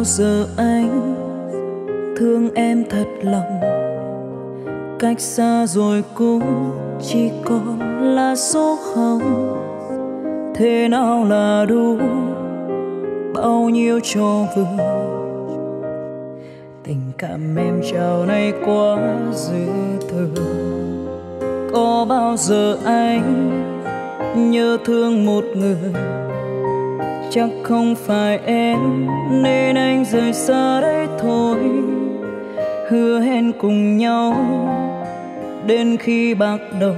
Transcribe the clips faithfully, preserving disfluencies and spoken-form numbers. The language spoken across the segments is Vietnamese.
giờ anh thương em thật lòng, cách xa rồi cũng chỉ còn là số không. Thế nào là đủ, bao nhiêu cho vừa, tình cảm em trao này quá dư thừa. Có bao giờ anh nhớ thương một người, chắc không phải em nên anh rời xa đây thôi. Hứa hẹn cùng nhau đến khi bạc đầu,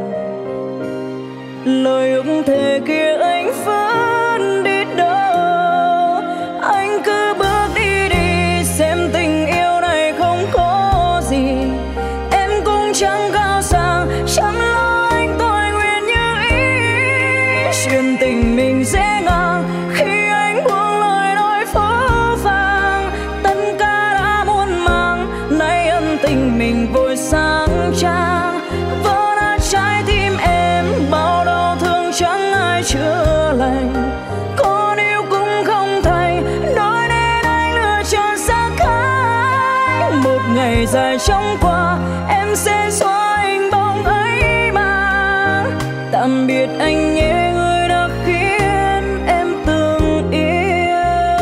lời ước thề kia anh vẫn đi đâu. Anh cứ bước đi đi, xem tình yêu này không có gì. Em cũng chẳng cao sang, chẳng lo anh tôi nguyện như ý. Chuyện tình mình dễ ngang khi anh buông lời nói phó phàng. Tất cả đã muôn màng, nay ân tình mình vội sáng trang. Vỡ nát trái tim em, bao đau thương chẳng ai chữa lành. Còn yêu cũng không thành, nói nên anh lựa chọn xa cách. Một ngày dài chóng qua, em sẽ xóa hình bóng ấy mà. Tạm biệt anh nhé, người đã khiến em từng yêu.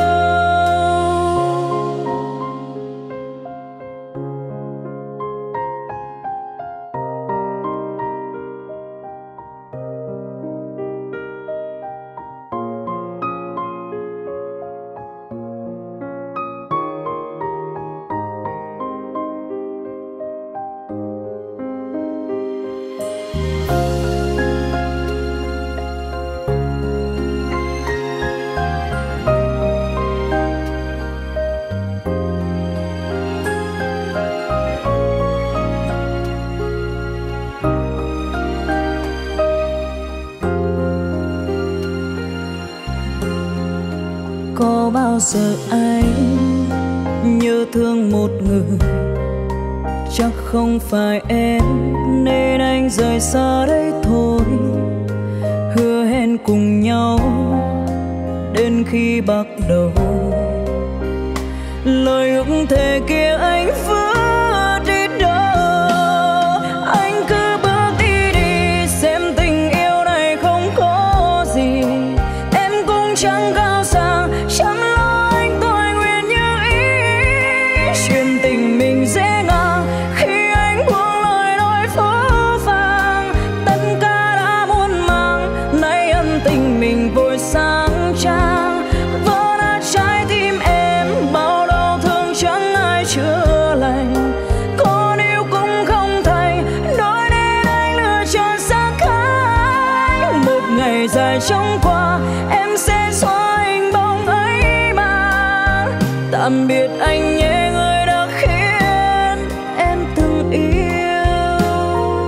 Có bao giờ anh nhớ thương một người, chắc không phải em nên anh rời xa đây thôi. Hứa hẹn cùng nhau đến khi bạc đầu, lời ước thề kia anh vẫn đi đâu. Anh cứ bước đi đi, xem tình yêu này không có gì. Em cũng chẳng cao sang, chẳng lo anh tôi nguyện như ý. Chuyện tình mình dễ ngang khi anh buông lời nói phó phàng. Tất cả đã muôn màng, nay ân tình mình vội sáng trang. Vỡ nát trái tim em, bao đau thương chẳng ai chữa lành. Còn yêu cũng không thành, nói nên anh lựa chọn xa cách. Một ngày dài chóng qua, em sẽ xóa hình bóng ấy mà. Tạm biệt anh nhé, người đã khiến em từng yêu.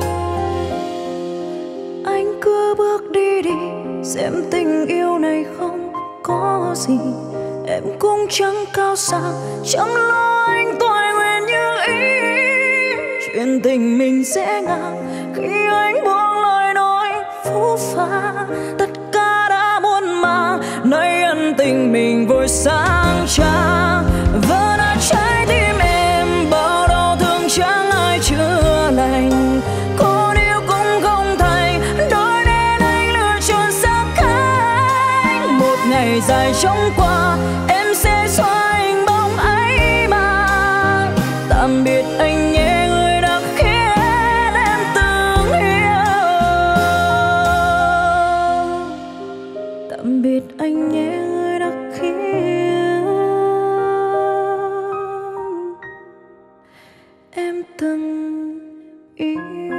Anh cứ bước đi đi, xem tình yêu này không có gì. Em cũng chẳng cao sang, chẳng lo anh tôi nguyện như ý. Chuyện tình mình sẽ ngang khi anh buông lời nói phũ phàng. Tất cả đã muôn màng, nay ân tình mình vội sáng trang. Vỡ nát trái tim em, bao đau thương chẳng ai chữa lành. Còn yêu cũng không thành, nói nên anh lựa chọn xa cách. Một ngày dài chóng qua, em sẽ xóa hình bóng ấy mà. Tạm biệt anh nhé, người đã khiến em từng yêu. Tạm biệt anh nhé, người đã khiến em từng yêu.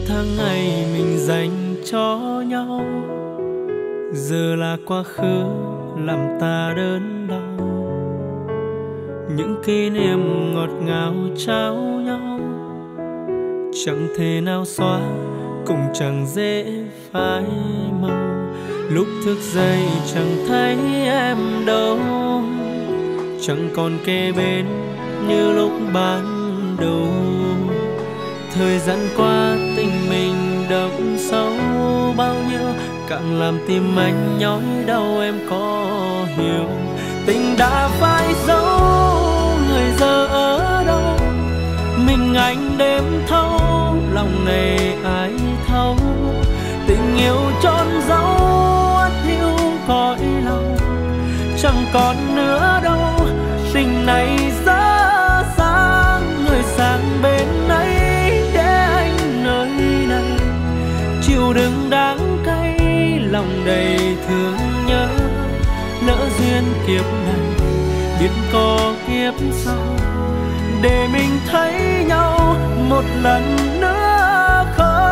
tháng ngày mình dành cho nhau giờ là quá khứ làm ta đớn đau. Những kỷ niệm ngọt ngào trao nhau chẳng thể nào xóa, cũng chẳng dễ phai màu. Lúc thức dậy chẳng thấy em đâu, chẳng còn kề bên như lúc ban đầu. Thời gian qua tình mình đậm sâu bao nhiêu, càng làm tim anh nhói đau em có hiểu. Tình đã phai dấu, người giờ ở đâu? Mình anh đêm thâu, lòng này ai thấu? Tình yêu trôn dấu, ắt hiu cõi lòng, chẳng còn nữa đâu. Tình này giá sáng, người sang bên ấy để anh nơi này chịu đựng đắng cay, lòng đầy thương nhớ. Lỡ duyên kiếp này biết có kiếp sau, để mình thấy nhau một lần nữa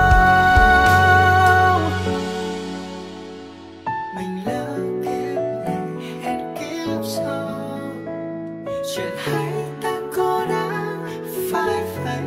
không? Mình lỡ kiếp này hẹn kiếp sau, chuyện hay ta có đã phải vậy.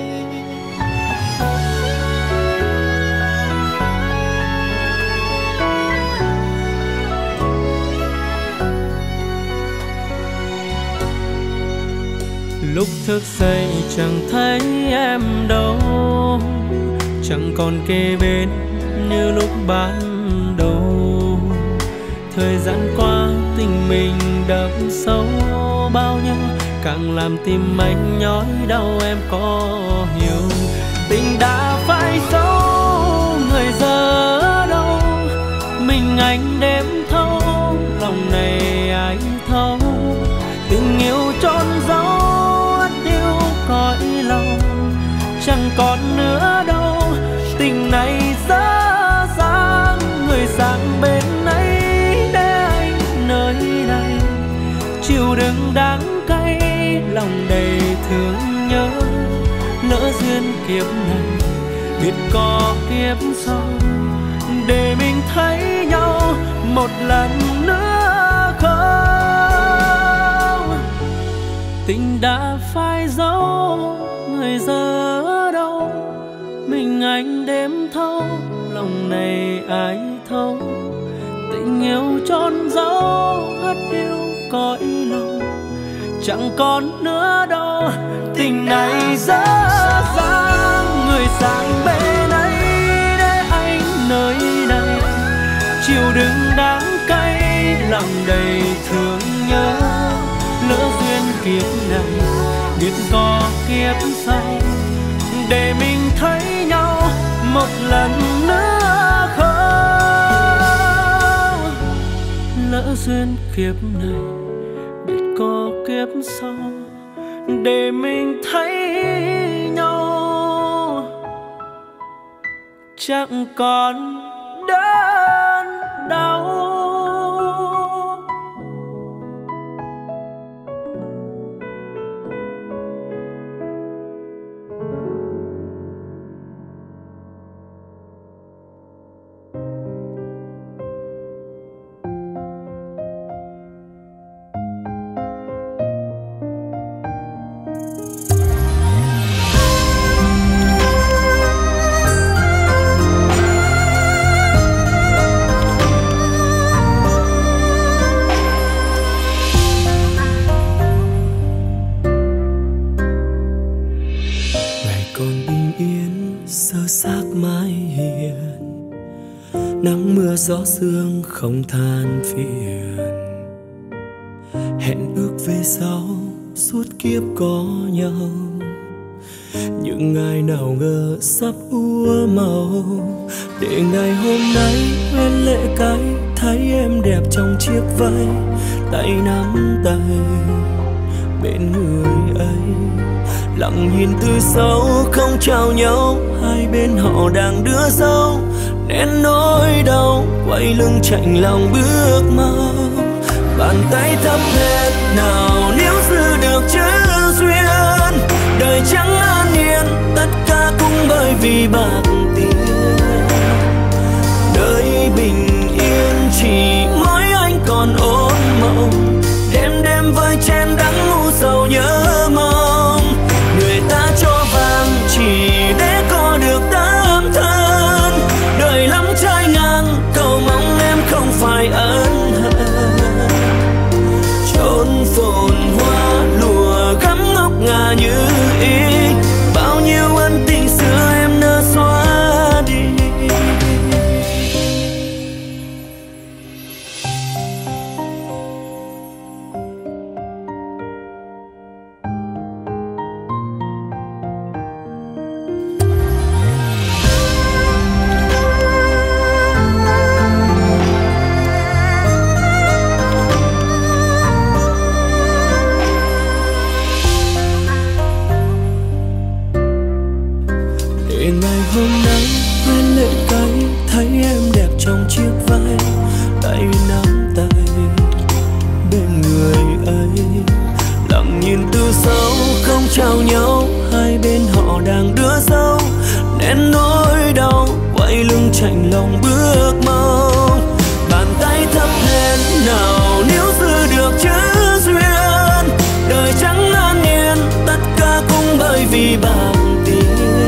Lúc thức dậy chẳng thấy em đâu, chẳng còn kề bên như lúc ban đầu. Thời gian qua tình mình đậm sâu bao nhiêu, càng làm tim anh nhói đau em có hiểu. Tình đã phai dấu, người giờ ở đâu? Mình anh đêm thâu, lòng này ai thấu? Tình yêu trôn dấu, cõi lòng, chẳng còn nữa đâu. Tình này giá dáng, người sang bên ấy để anh nơi này chịu đựng đắng cay, lòng đầy thương nhớ. Lỡ duyên kiếp này biết có kiếp sau, để mình thấy nhau một lần nữa không? Tình đã phai dấu, người giờ ở đâu? Mình anh đêm thâu, lòng này ai thấu? Tình yêu trôn dấu, ắt hiu cõi lòng, chẳng còn nữa đâu. Tình này dở dang, người sang bên ấy để anh nơi này chịu đựng đắng cay, lòng đầy thương nhớ. Lỡ duyên kiếp này biết có kiếp sau, để mình thấy nhau một lần nữa không? Lỡ duyên kiếp này biết có kiếp sau, để mình thấy nhau chẳng còn đớn đau. Nắng mưa gió sương không than phiền, hẹn ước về sau suốt kiếp có nhau. Những ngày nào ngờ sắp úa màu, để ngày hôm nay quên lệ cái thấy em đẹp trong chiếc váy, tay nắm tay bên người ấy. Lặng nhìn từ sau không chào nhau, hai bên họ đang đưa dấu nén nỗi đau, quay lưng chạnh lòng bước mau. Bàn tay thắm hết nào nếu giữ được chữ duyên, đời chẳng an yên tất cả cũng bởi vì bạc chạnh lòng bước mau. Bàn tay thấp hèn nào nếu giữ được chữ duyên, đời chẳng an yên tất cả cũng bởi vì bằng tiền.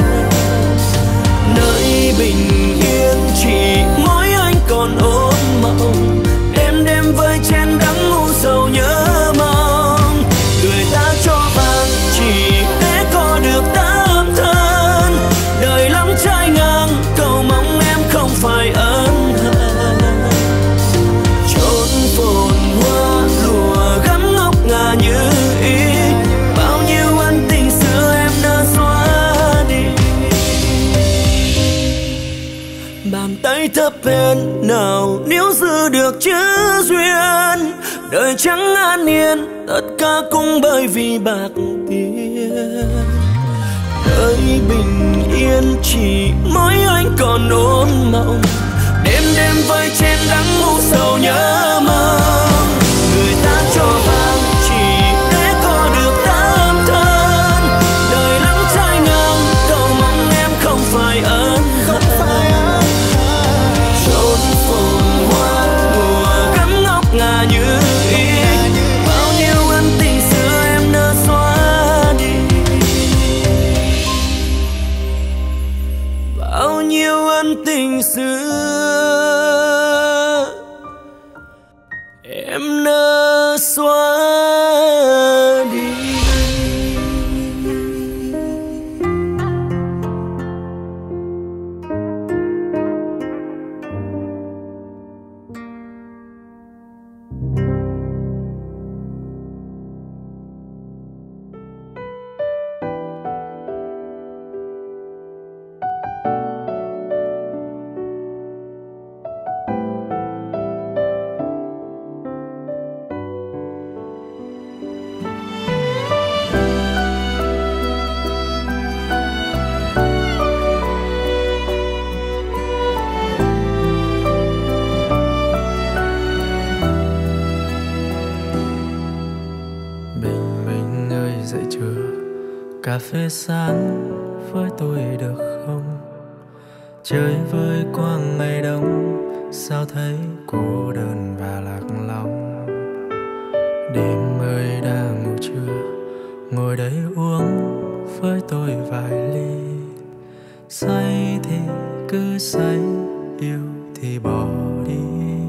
Nơi bình yên chỉ mỗi anh còn ôm mộng, đêm đêm vơi chén đắng ngu sầu nhớ mong. Người ta cho vàng chỉ để có được tấm thân, đời lắm trái ngang cầu mong em không phải ân hận. Chốn phồn hoa lùa gấm ngọc ngà như ý, bao nhiêu ân tình xưa em đã xóa đi. Bàn tay thấp hèn nào nếu giữ được chữ duyên, đời chẳng an yên tất cả cũng bởi vì bạc tiền. Đời bình yên chỉ mỗi anh còn ôm mộng, đêm đêm vơi chén đắng ngu sầu nhớ mong. Người ta cho vàng chỉ để có được tấm thân, đời lắm trái ngang cầu mong em không phải ân hận. Chốn phồn hoa mùa gấm ngọc ngà như ý, bao nhiêu ân tình xưa em đã xóa đi. Bao nhiêu ân tình xưa em đã xóa đi. Cà phê sáng với tôi được không? Chơi với qua ngày đông, sao thấy cô đơn và lạc lòng. Đêm ơi đã ngủ chưa? Ngồi đây uống với tôi vài ly. Say thì cứ say, yêu thì bỏ đi.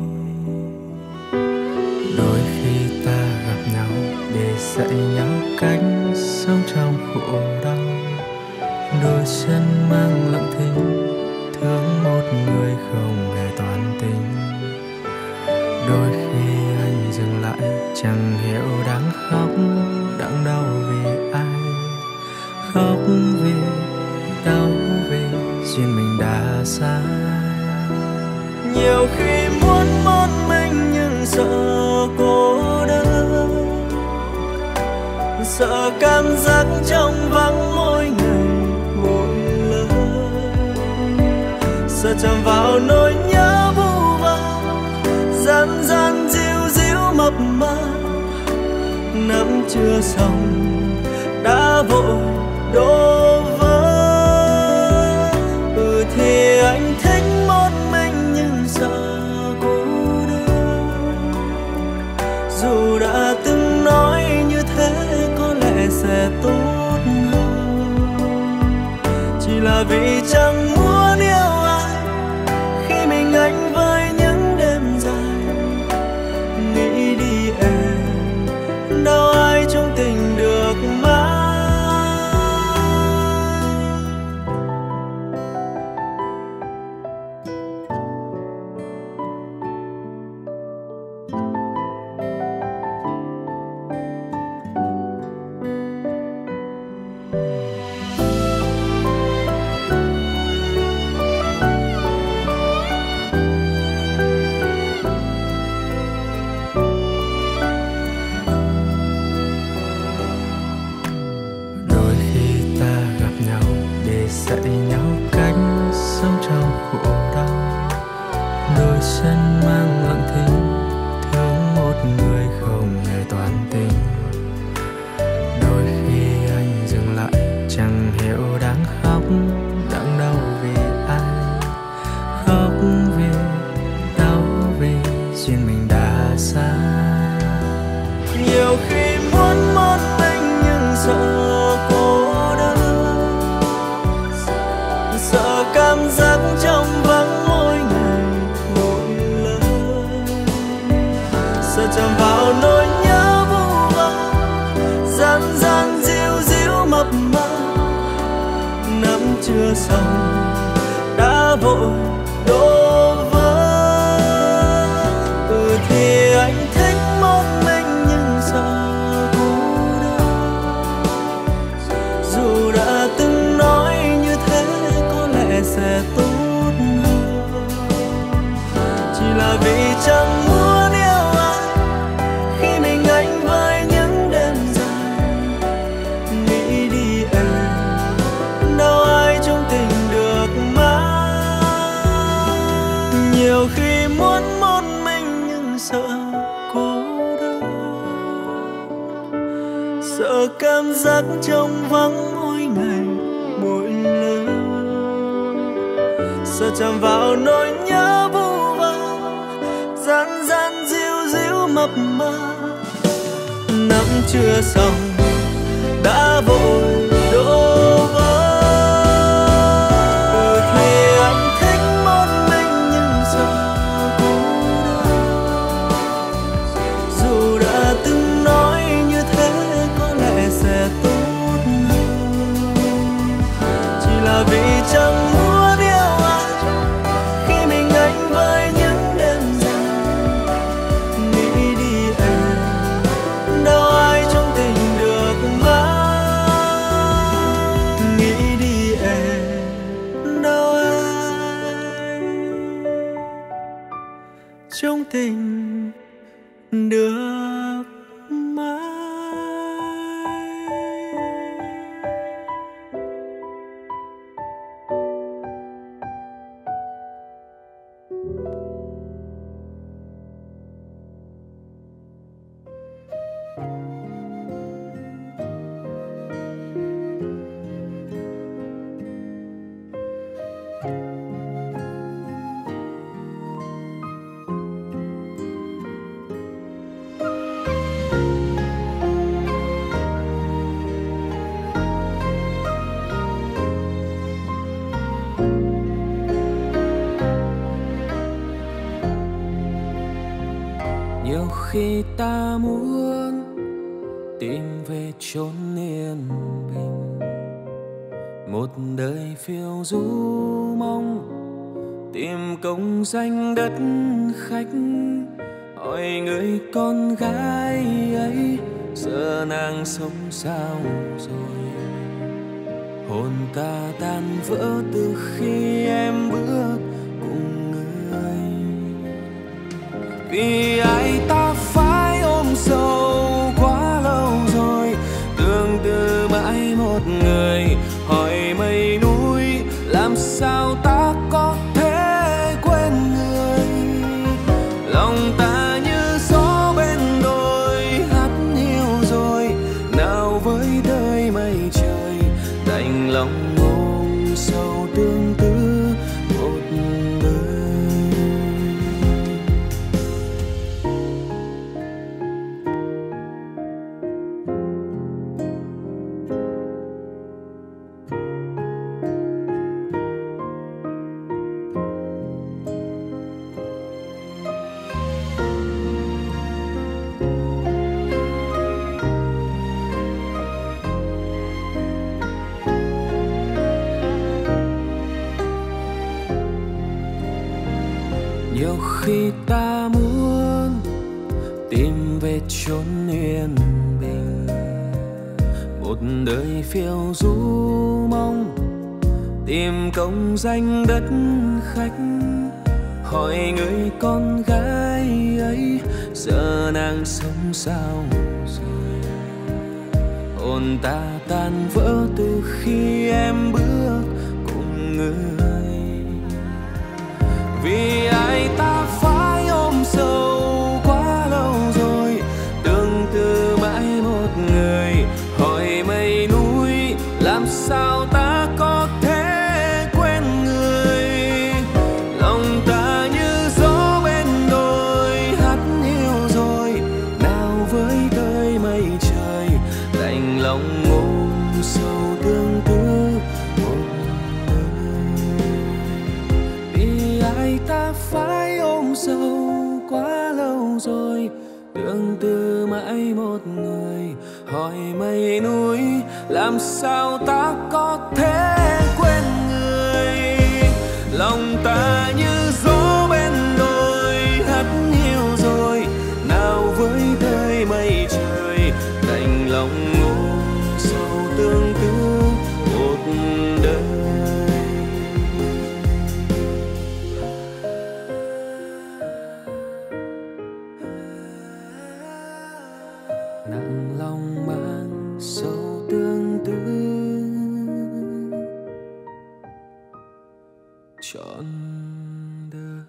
Đôi khi ta gặp nhau để dạy nhau cách sống trong khổ đau. Đôi chân mang lặng thinh, thương một người không hề toàn tình. Đôi khi anh dừng lại, chẳng hiểu đang khóc, đang đau vì ai. Khóc vì đau vì duyên mình đã xa. Nhiều khi muốn một mình nhưng sợ cô đơn, sợ cảm giác trong vắng mỗi ngày mỗi lần, sợ chạm vào nỗi nhớ vu vơ, gian gian díu díu mập mờ. Nắm chưa xong đã vội đổ vỡ. Ừ thì anh thích một mình nhưng sợ cô đơn. Dù đã từng nói như thế có lẽ sẽ tốt hơn, chỉ là vì chẳng muốn yêu ai khi mình anh với những đêm dài. Nghĩ đi em, đâu ai trong tình được mãi. Nhiều khi muốn một mình nhưng sợ cô đơn, sợ cảm giác trong vắng mỗi ngày mỗi lời, sợ chạm vào nỗi nhớ vu vơ gian gian díu díu mập mờ, nắm chưa xong đã vội đổ vỡ. Ừ thì anh thích một mình nhưng sợ cô đơn, dù đã từng nói như thế có lẽ sẽ tốt hơn, chỉ là vì chẳng muốn yêu ai khi mình anh với những đêm dài. Nghĩ đi em, đâu ai trong tình được mãi. Nhiều khi muốn một mình nhưng sợ cô đơn, sợ cảm giác trong vắng mỗi ngày mỗi lời, sợ chạm vào nỗi nhớ vu vơ gian gian díu díu mập mờ, nắm chưa xong đã vội đổ vỡ. Ừ thì anh thích một mình nhưng sợ cô đơn, dù đã từng nói như thế có lẽ sẽ tốt hơn, chỉ là vì chẳng muốn yêu ai khi mình anh với những đêm dài. Nghĩ đi em, đâu ai trong tình được mãi. Nghĩ đi em, đâu ai trong tình được mãi. Nhiều khi ta muốn tìm về chốn yên bình, một đời phiêu du mong tìm công danh đất khách. Hỏi người con gái ấy giờ nàng sống sao rồi, hồn ta tan vỡ từ khi em bước cùng người. Vì ai ta phải ôm sâu quá lâu rồi, tương tư mãi một người. Hỏi mây núi làm sao ta có thể quên người, lòng ta như gió bên đồi hát nhiều rồi. Nào với đời mây trời đành lòng ôm sâu tương tư một đời. Nhiều khi ta muốn tìm về chốn yên bình, một đời phiêu du mong tìm công danh đất khách. Hỏi người con gái ấy giờ nàng sống sao rồi, hồn ta tan vỡ từ khi em bước cùng người. Vì ai ta phải ôm sâu quá lâu rồi, tương tư mãi một người. Hỏi mây núi làm sao ta có thể quên người, lòng ta như gió bên đồi hát nhiều rồi. Nào với đời mây lòng ôm sâu tương tư một đời. Vì ai ta phải ôm sâu quá lâu rồi, tương tư mãi một người. Hỏi mây núi làm sao ta có thể quên người. Lòng ta như gió bên đồi hắt hiu rồi, nào với đời mây trời đành lòng ôm sâu tương tư một đời. Nặng lòng mang sâu tương tư trọn đời.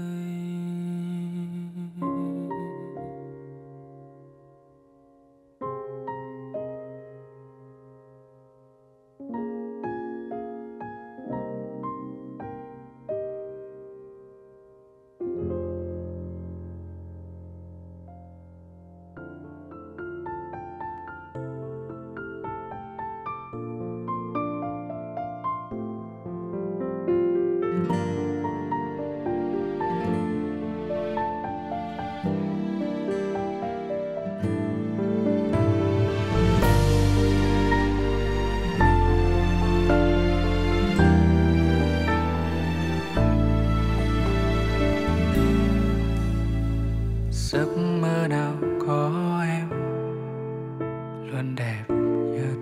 Giấc mơ nào có em luôn đẹp nhất,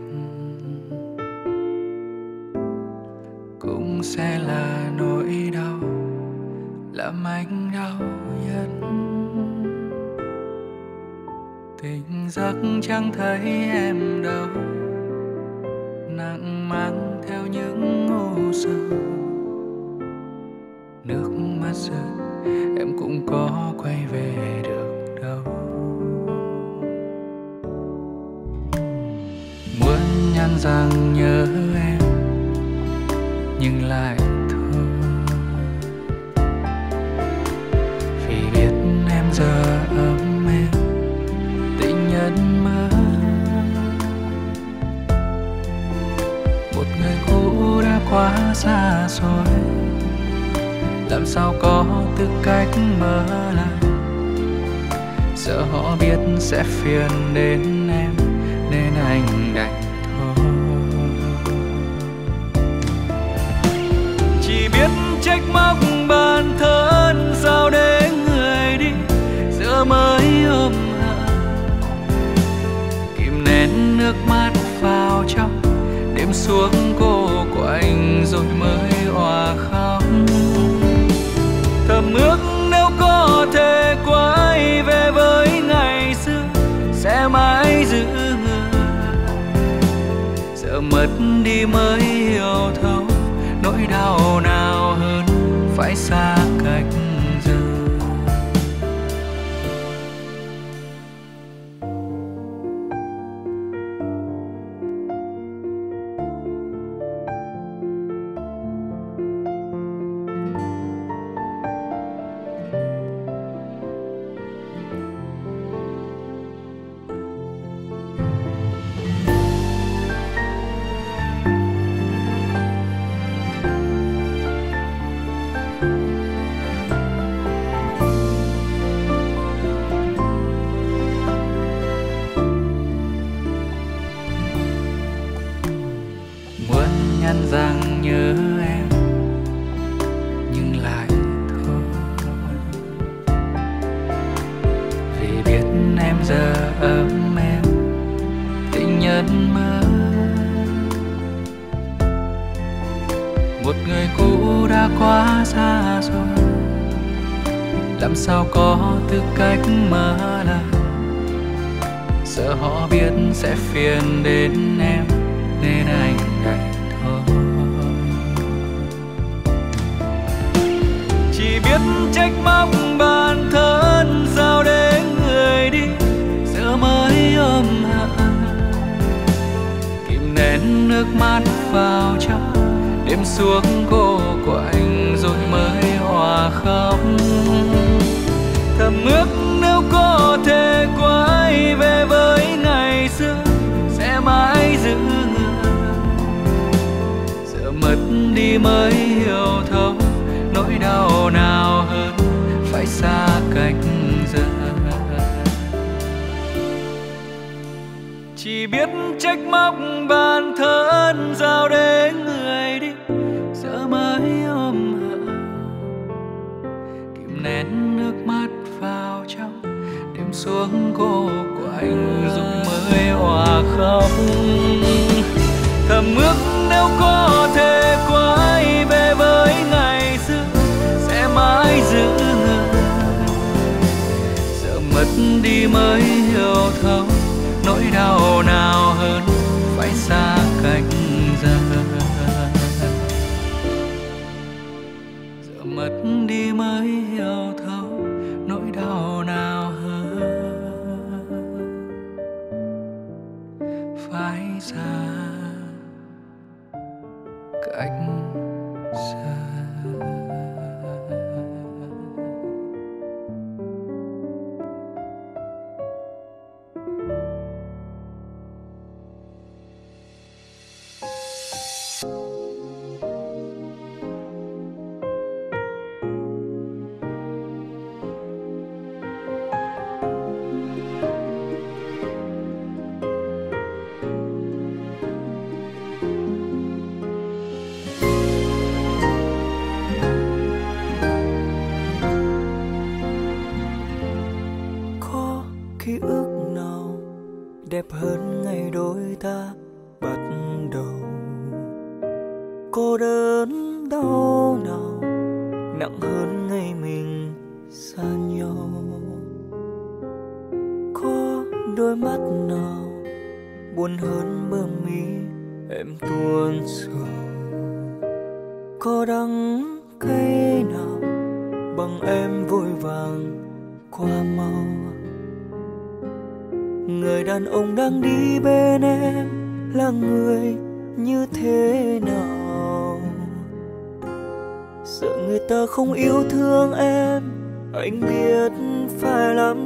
cũng sẽ là nỗi đau làm anh đau nhất. Tỉnh giấc chẳng thấy em đâu, nặng mang theo những u sầu. Nước mắt rơi em cũng có quay về được đâu. Muốn nhắn rằng nhớ em nhưng lại thôi, vì biết em giờ ấm êm tình nhân mơ. Một người cũ đã quá xa rồi, làm sao có tư cách mở lại. Sợ họ biết sẽ phiền đến em nên anh đành thôi. Chỉ biết trách móc bản thân sao để người đi giờ mới ôm hận. Kìm nén nước mắt vào trong đêm xuống cô quạnh rồi mới òa khóc. Thầm ước nếu có thể quay về với ngày xưa sẽ mãi giữ người. Giờ mất đi mới hiểu thấu nỗi đau nào hơn phải xa cách giờ. Rằng nhớ em nhưng lại thôi, vì biết em giờ ấm em tình nhân mơ. Một người cũ đã quá xa rồi, làm sao có tư cách mở lời. Sợ họ biết sẽ phiền đến em nên anh đành thôi. Chỉ biết trách móc bản thân sao để người đi giờ mới ôm hận. Kìm nén nước mắt vào trong đêm xuống cô quạnh rồi mới hòa khóc. Thầm ước nếu có thể quay về với ngày xưa sẽ mãi đi mới hiểu thấu nỗi đau nào hơn phải xa cách giờ. Chỉ biết trách móc bản thân giao đến người đi giờ mới ôm hận, kìm nén nước mắt vào trong đêm xuống cô của anh rồi mới hòa khóc. Thầm ước nếu có thể quay về với ngày xưa sẽ mãi giữ người, giờ mất đi mới hiểu thấu nỗi đau nào hơn phải xa cách giờ. Giờ mất đi mới hiểu thấu nỗi đau nào hơn phải xa cách giờ. Ký ức nào đẹp hơn ngày đôi ta bắt đầu? Cô đơn đau nào nặng hơn ngày mình xa nhau? Có đôi mắt nào buồn hơn bờ mi em tuôn sầu? Có đắng cay nào bằng em vội vàng qua mau? Người đàn ông đang đi bên em là người như thế nào? Sợ người ta không yêu thương em, anh biết phải làm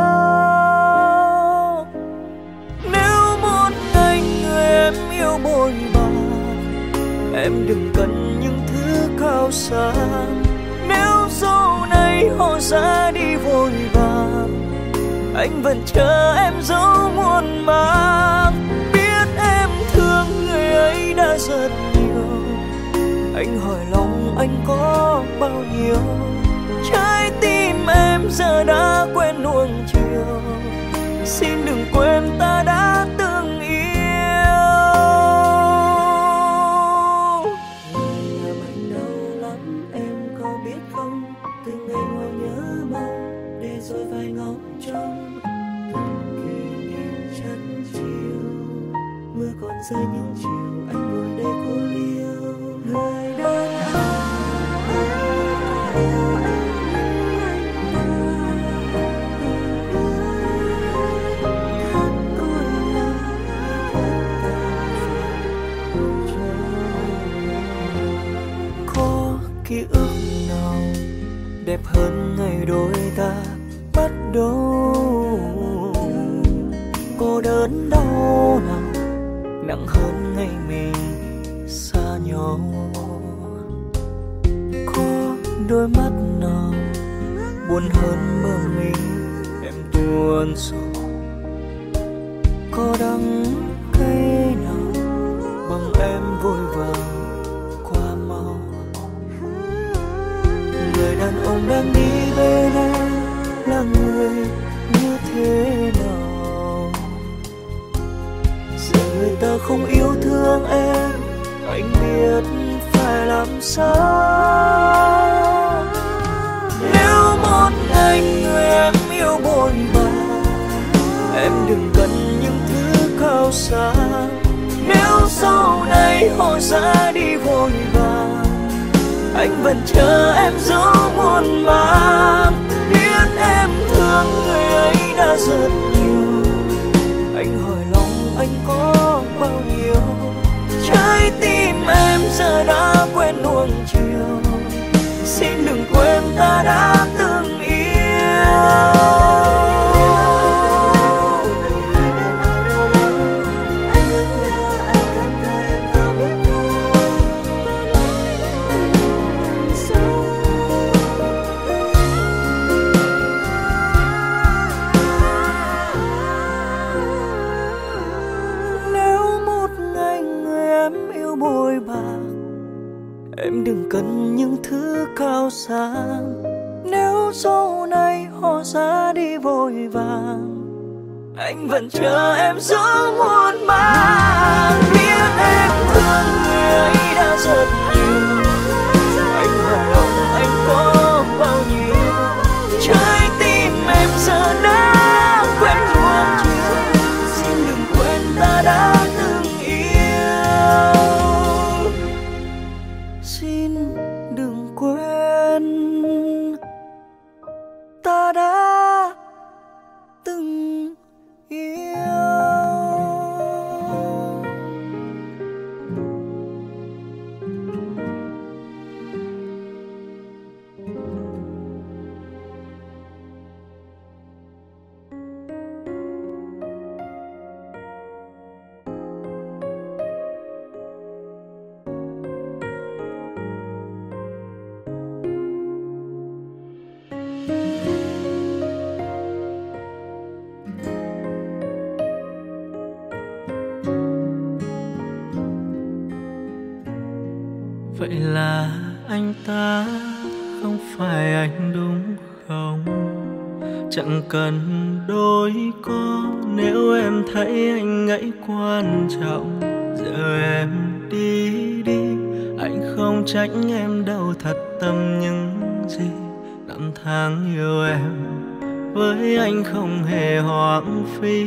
sao. Nếu một ngày người em yêu bội bạc, em đừng cần những thứ cao xa. Nếu sau này họ ra đi vội vàng, anh vẫn chờ em dấu muôn màng. Biết em thương người ấy đã rất nhiều, anh hỏi lòng anh có bao nhiêu? Trái tim em giờ đã quen nuông chiều, xin đừng quên ta đã từng yêu. Người làm anh đau lắm em có biết không? Từng ngày ngồi nhớ mong để rồi phải ngóng trông. Mưa còn rơi những chiều anh ngồi đây cô liêu. Người đàn ông yêu em khát tôi lòng có ký ức nào đẹp hơn ngày đôi ta bắt đầu? Cô đớn đau nào nặng hơn ngày mình xa nhau? Có đôi mắt nào buồn hơn mơ mình em tuôn sầu? Có đắng cay nào bằng em vội vàng qua mau? Người đàn ông đang đi bên em là người như thế nào? Người ta không yêu thương em, anh biết phải làm sao. Nếu một ngày người em yêu bội bạc, em đừng cần những thứ cao xa. Nếu sau này họ ra đi vội vàng, anh vẫn chờ em dấu muôn màng. Biết em thương người ấy đã rất nhiều, anh hỏi lòng anh có bao nhiêu? Trái tim em giờ đã quen nuông chiều, xin đừng quên ta đã từng yêu. Em đừng cần những thứ cao xa, nếu sau này họ ra đi vội vàng, anh vẫn chờ em giữa muôn mang. Biết em thương người ấy đã rất nhiều, anh hỏi lòng anh có bao nhiêu. Trái tim em giờ đã quen nuông chiều, xin đừng quên ta đã từng yêu. Xin đừng quên ta đã từng yêu. Vậy là anh ta không phải anh đúng không? Chẳng cần đôi co nếu em thấy anh ấy quan trọng. Giờ em đi đi, anh không trách em đâu, thật tâm những gì năm tháng yêu em với anh không hề hoang phí.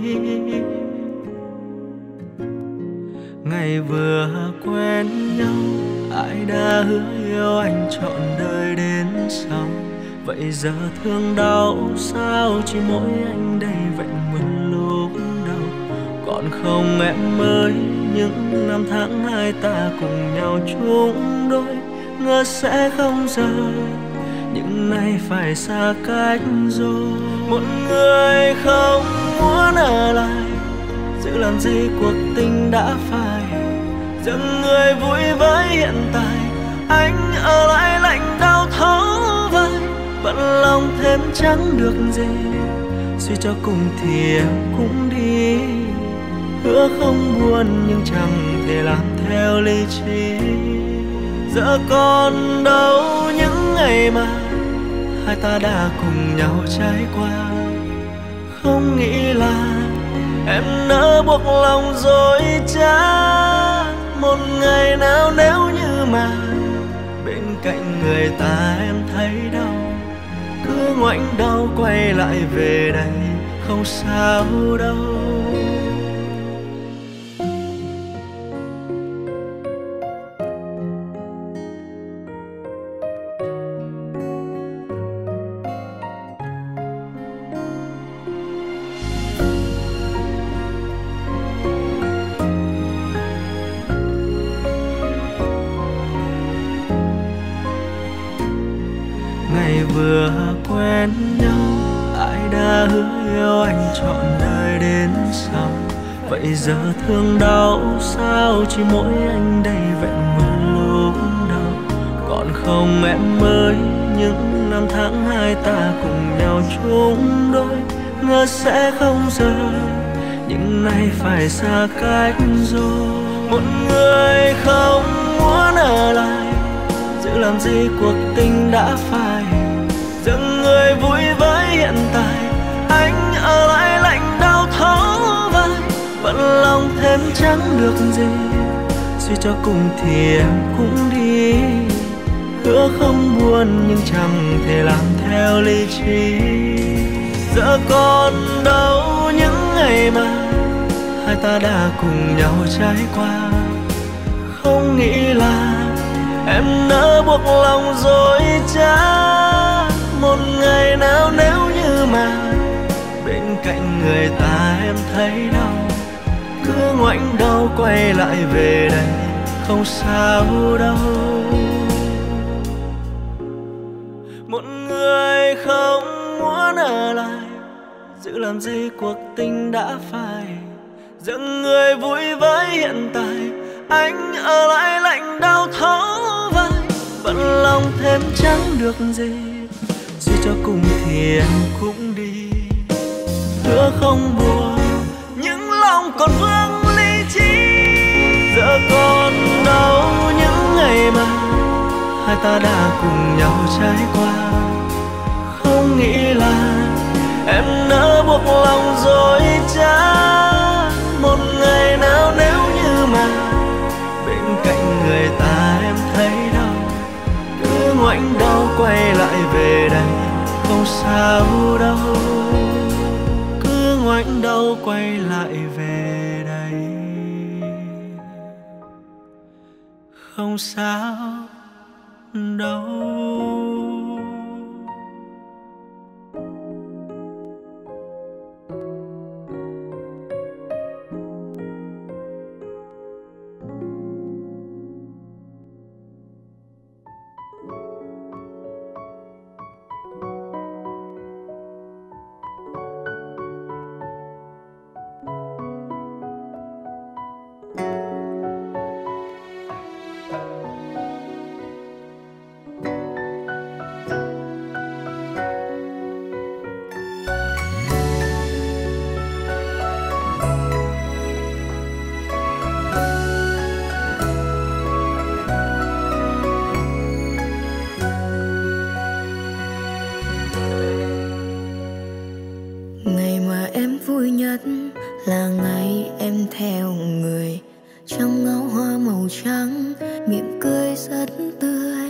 Ngày vừa quen nhau ai đã hứa yêu anh trọn đời đến sau. Vậy giờ thương đau sao chỉ mỗi anh đây vậy mình lúc đầu. Còn không em ơi, những năm tháng hai ta cùng nhau chung đôi, ngờ sẽ không rời nhưng nay phải xa cách rồi. Một người không muốn ở lại, giữ làm gì cuộc tình đã phai. Dừng người vui với hiện tại, anh ở lại lạnh đau thấu vai. Bận lòng thêm chẳng được gì, suy cho cùng thì em cũng đi. Hứa không buồn nhưng chẳng thể làm theo lý trí. Giờ còn đâu những ngày mà hai ta đã cùng nhau trải qua. Không nghĩ là em nỡ buộc lòng dối trá. Một ngày nào nếu như mà bên cạnh người ta em thấy đau, cứ ngoảnh đầu quay lại về đây không sao đâu. Vừa quen nhau ai đã hứa yêu anh trọn đời đến sau. Vậy giờ thương đau sao chỉ mỗi anh đây vẹn nguyên lúc đầu. Còn không em ơi, những năm tháng hai ta cùng nhau chung đôi, ngờ sẽ không rời nhưng nay phải xa cách rồi. Một người không muốn ở lại, giữ làm gì cuộc tình đã phai. Dừng người vui với hiện tại, anh ở lại lạnh đau thấu vai. Bận lòng thêm chẳng được gì, suy cho cùng thì em cũng đi. Hứa không buồn nhưng chẳng thể làm theo lý trí. Giờ còn đâu những ngày mà hai ta đã cùng nhau trải qua. Không nghĩ là em nỡ buộc lòng dối trá. Một ngày nào nếu như mà bên cạnh người ta em thấy đau, cứ ngoảnh đầu quay lại về đây không sao đâu. Một người không muốn ở lại, giữ làm gì cuộc tình đã phai. Dừng người vui với hiện tại, anh ở lại lạnh đau thấu vai. Bận lòng thêm chẳng được gì, suy cho cùng thì em cũng đi. Hứa không buồn nhưng lòng còn vương lý trí. Giờ còn đâu những ngày mà ta đã cùng nhau trải qua. Không nghĩ là em nỡ buộc lòng dối trá. Một ngày nào nếu như mà bên cạnh người ta em thấy đau, cứ ngoảnh đầu quay lại về đây không sao đâu. Cứ ngoảnh đầu quay lại về đây không sao đâu. Vui nhất là ngày em theo người trong áo hoa màu trắng, miệng cười rất tươi.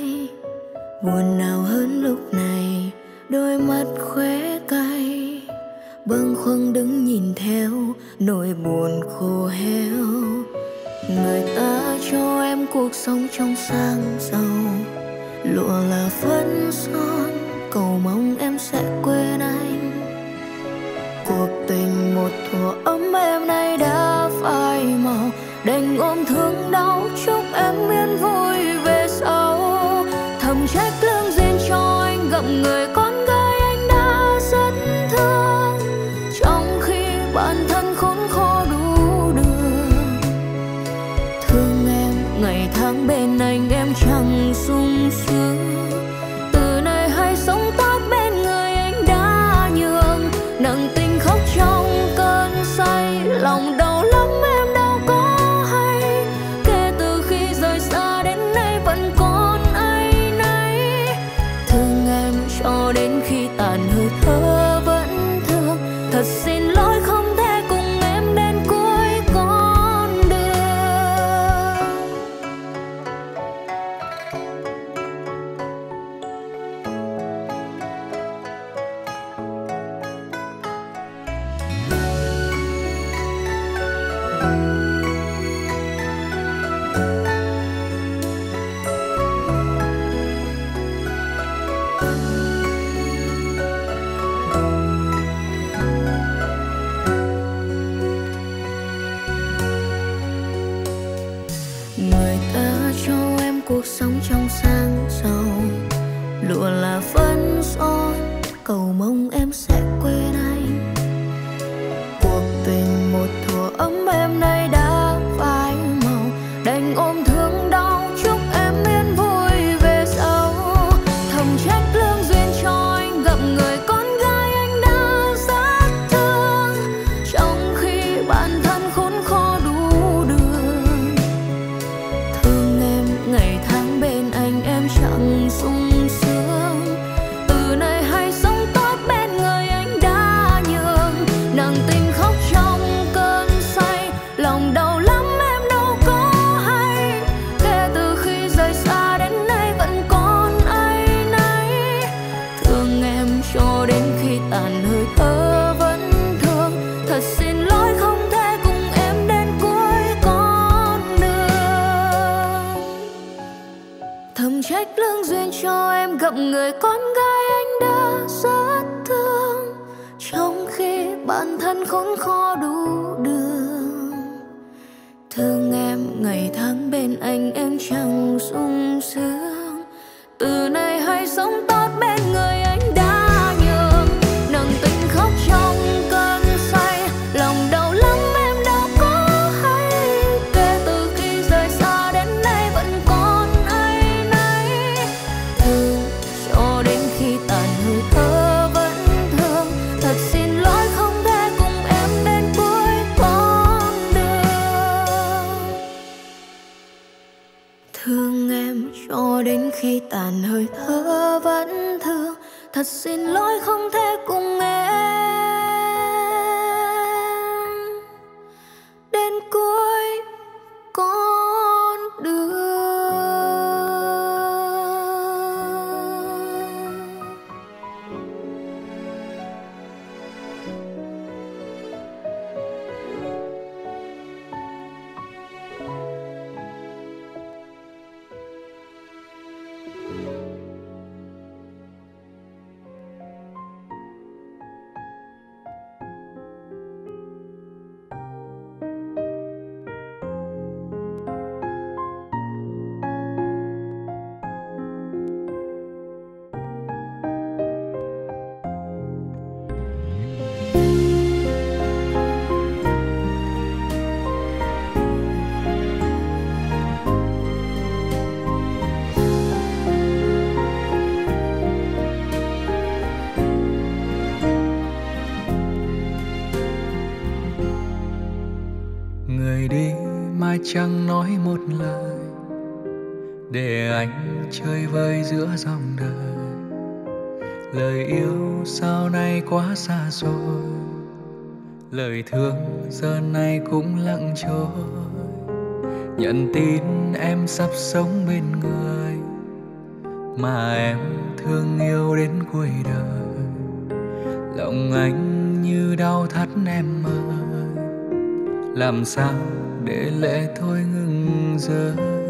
Buồn nào hơn lúc này, đôi mắt khóe cay, bâng khuâng đứng nhìn theo nỗi buồn khô héo. Người ta cho em cuộc sống trong sang giàu, lụa là phấn son, cầu mong em sẽ quên anh. Cuộc tình một thuở ấm êm nay đã phai màu, đành ôm thương đau chúc em yên vui về sau. Thầm trách lương duyên cho anh gặp người con gái anh đã rất thương, trong khi bản thân khốn khổ đủ đường. Thương em ngày tháng bên anh em chẳng sung sướng, từ nay hãy sống tốt bên người anh đã nhường. Nặng tình khóc trong cơn say, lòng đau lắm em đâu có hay. Kể từ khi rời xa đến nay vẫn còn áy náy. Thương em cho đến khi tàn hơi thở vẫn thương. Thật xin lỗi không thể cùng em đến cuối con đường. Người ta cho em cuộc sống trong sang giàu, lụa là phấn son, cầu mong em sẽ quên anh. Cuộc tình một thuở ấm êm nay đã phai màu, đành ôm thương đau chúc em yên vui về sau. Thầm trách lương duyên cho anh gặp người con gái anh đã rất thương, trong khi bản thân khốn khổ đủ đường. Thương em ngày tháng bên anh em chẳng sung sướng, từ nay hãy sống tốt bên người anh đã nhường. Nặng tình khóc trong cơn say, lòng đau lắm em đâu có hay. Kể từ khi rời xa đến nay vẫn còn áy náy. Thương em cho đến khi tàn hơi thở vẫn thương. Thật xin lỗi không thể cùng em đến cuối con đường. Thầm trách lương duyên cho em gặp người con gái anh đã rất thương, trong khi bản thân khốn khó đủ đường. Thương em ngày tháng bên anh em chẳng sung sướng, từ nay hãy sống tốt bên người anh đã nhường. Nặng tình khóc trong cơn say, lòng đau lắm em đâu có hay. Kể từ khi rời xa đến nay vẫn còn áy náy. Thương cho đến khi tàn hơi thở vẫn thương. Thật xin lỗi không thể cùng em đến cuối con đường. Thương em cho đến khi tàn hơi thở vẫn thương. Thật xin lỗi không thể cùng em đến cuối con đường. Chẳng nói một lời để anh chơi vơi giữa dòng đời. Lời yêu sau này quá xa xôi, lời thương giờ này cũng lặng trôi. Nhận tin em sắp sống bên người mà em thương yêu đến cuối đời. Lòng anh như đau thắt em ơi, làm sao để lệ thôi ngừng rơi.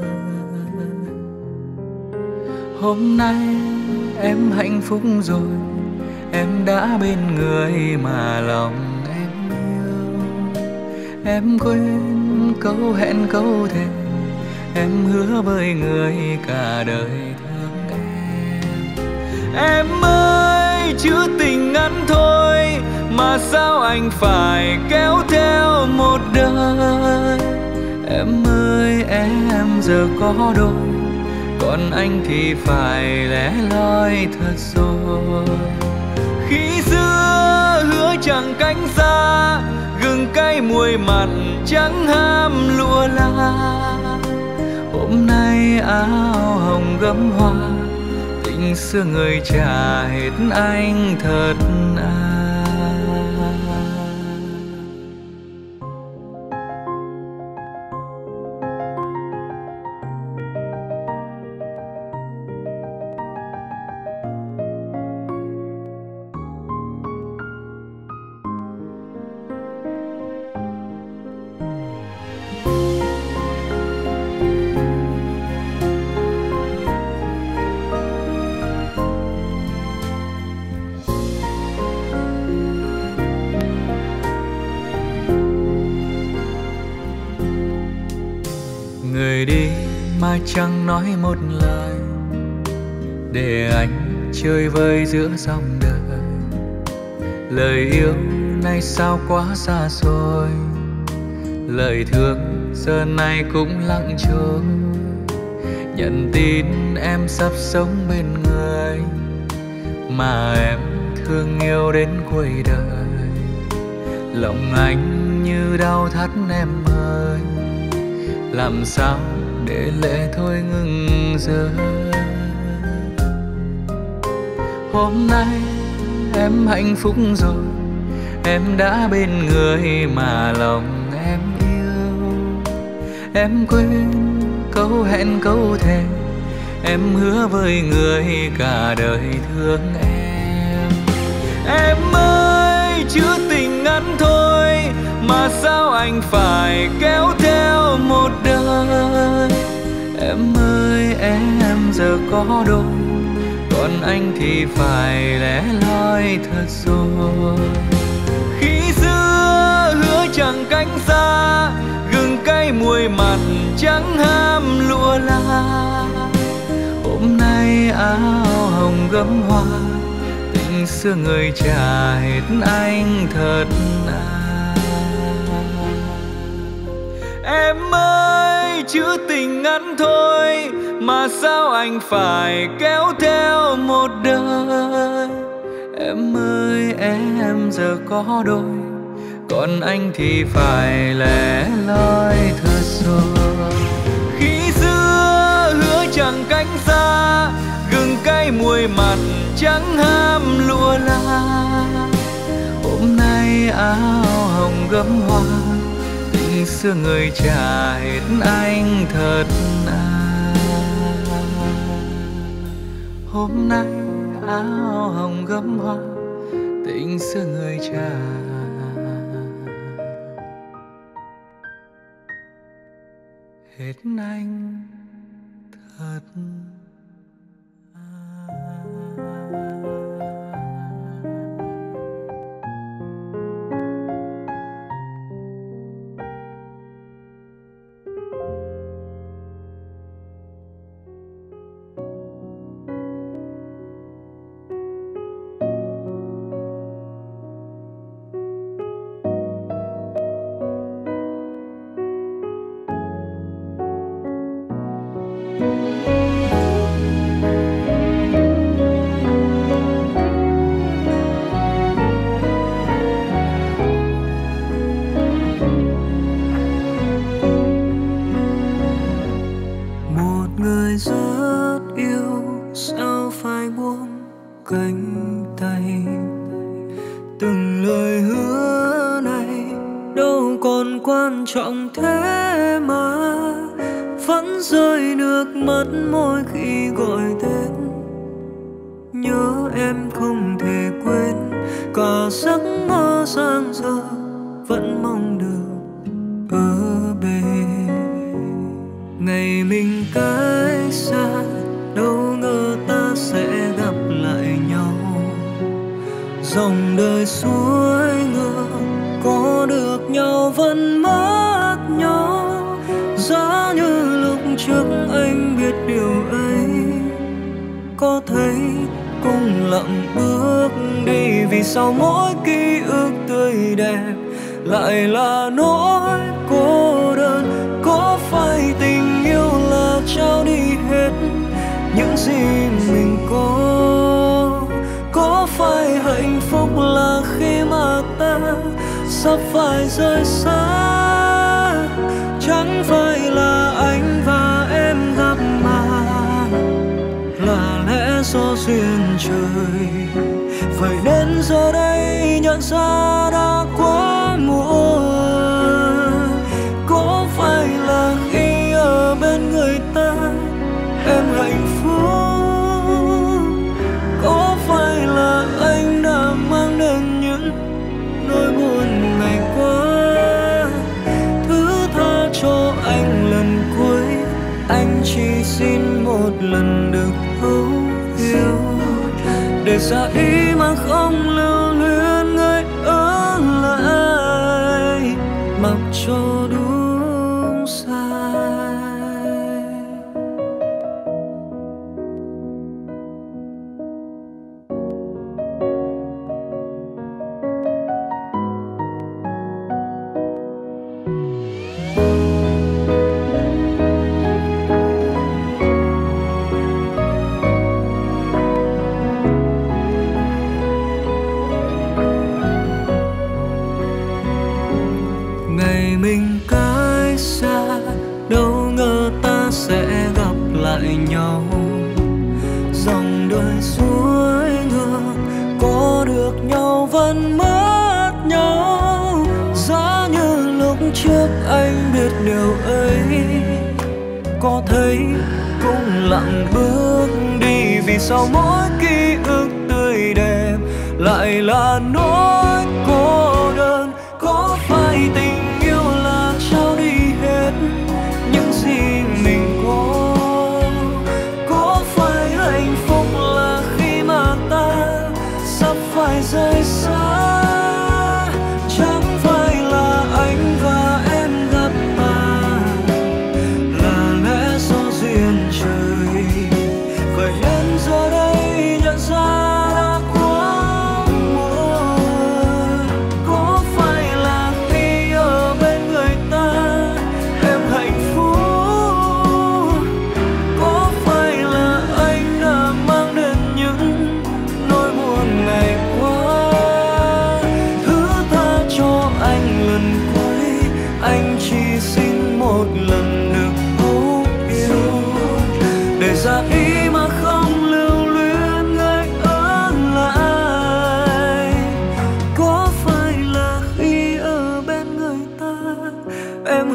Hôm nay em hạnh phúc rồi, em đã bên người mà lòng em yêu. Em quên câu hẹn câu thề, em hứa với người cả đời thương em. Em ơi chữ tình ngắn thôi mà sao anh phải kéo theo một đời. Em ơi em giờ có đôi, còn anh thì phải lẻ loi thật rồi. Khi xưa hứa chẳng cánh xa, gừng cay muối mặn chẳng ham lụa la. Hôm nay áo hồng gấm hoa, tình xưa người trả hết anh thật à. Người đi mà chẳng nói một lời để anh chơi vơi giữa dòng đời. Lời yêu này sao quá xa xôi, lời thương giờ này cũng lặng trôi. Nhận tin em sắp sống bên người mà em thương yêu đến cuối đời. Lòng anh như đau thắt em ơi, làm sao để lệ thôi ngừng rơi. Hôm nay em hạnh phúc rồi, em đã bên người mà lòng em yêu. Em quên câu hẹn câu thề, em hứa với người cả đời thương em. Em ơi chữ tình ngắn thôi mà sao anh phải kéo theo một đời. Em ơi em giờ có đôi, còn anh thì phải lẻ loi thật rồi. Khi xưa hứa chẳng cánh xa, gừng cay muối mặn chẳng ham lụa la. Hôm nay áo hồng gấm hoa, tình xưa người trả hết anh thật à. Em ơi chữ tình ngắn thôi mà sao anh phải kéo theo một đời. Em ơi em giờ có đôi, còn anh thì phải lẻ loi thật rồi. Khi xưa hứa chẳng cánh xa, đôi mặt trắng ham lụa la. Hôm nay áo hồng gấm hoa, tình xưa người trả hết anh thật à. Hôm nay áo hồng gấm hoa, tình xưa người trả hết anh thật trọng thế mà vẫn rơi nước mắt mỗi khi gọi tên. Nhớ em không thể quên, cả giấc mơ giang dở vẫn mong được ở bên. Ngày mình cách xa, đâu ngờ ta sẽ gặp lại nhau. Dòng đời xuôi ngược, có được nhau vẫn mất nhau. Giá như lúc trước anh biết điều ấy, có thấy cùng lặng bước đi. Vì sao mỗi ký ức tươi đẹp lại là nỗi cô đơn? Có phải tình yêu là trao đi hết những gì mình có? Có phải hạnh phúc là khi mà ta sắp phải rời xa? Chẳng phải là anh và em gặp mà là lẽ do duyên trời. Vậy đến giờ đây nhận ra đã quá muộn. Có phải là khi ở bên người ta em hạnh phúc? Có phải là anh đã mang đến những nỗi buồn ngày qua? Thứ tha cho anh lần cuối, anh chỉ xin một lần được thấu hiểu. Để ra ý mà không lưu luyến người ở lại, mặc cho đúng sai. Nhau dòng đời xuôi ngược, có được nhau vẫn mất nhau. Giá như lúc trước anh biết điều ấy, có thấy cũng lặng bước đi. Vì sao mỗi ký ức tươi đẹp lại là nỗi cô đơn? Có phải tình yêu là trao đi hết những gì mình có? Phải rời xa, chẳng phải là anh và em gặp mà là lẽ do duyên trời. Vậy đến giờ đây nhận ra đã quá muộn. Có phải là khi ở bên người ta em hạnh phúc? Có phải là anh đã mang đến những nỗi buồn ngày anh chỉ xin một lần được thấu yêu? Để ra ý mà không lưu luyến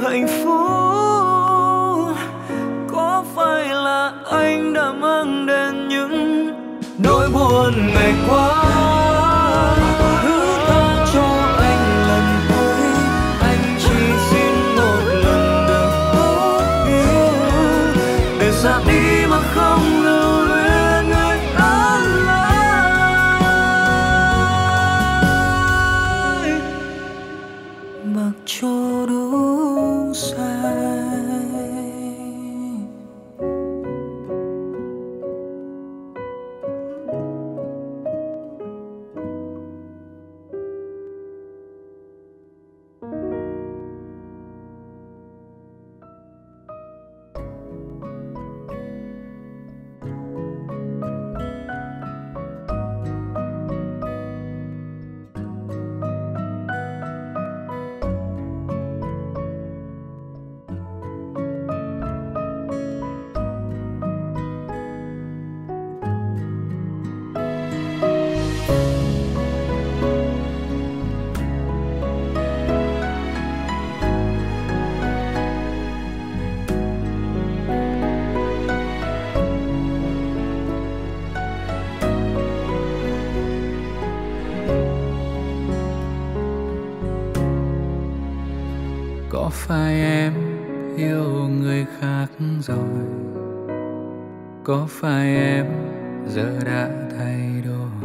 hạnh phúc. Có phải là anh đã mang đến những nỗi buồn ngày qua? Thứ tha cho anh lần cuối, anh chỉ xin một lần được hốt yêu, để xa đi mà không lưu luyến người an lại, mặc cho đúng sai. Có phải em yêu người khác rồi? Có phải em giờ đã thay đổi?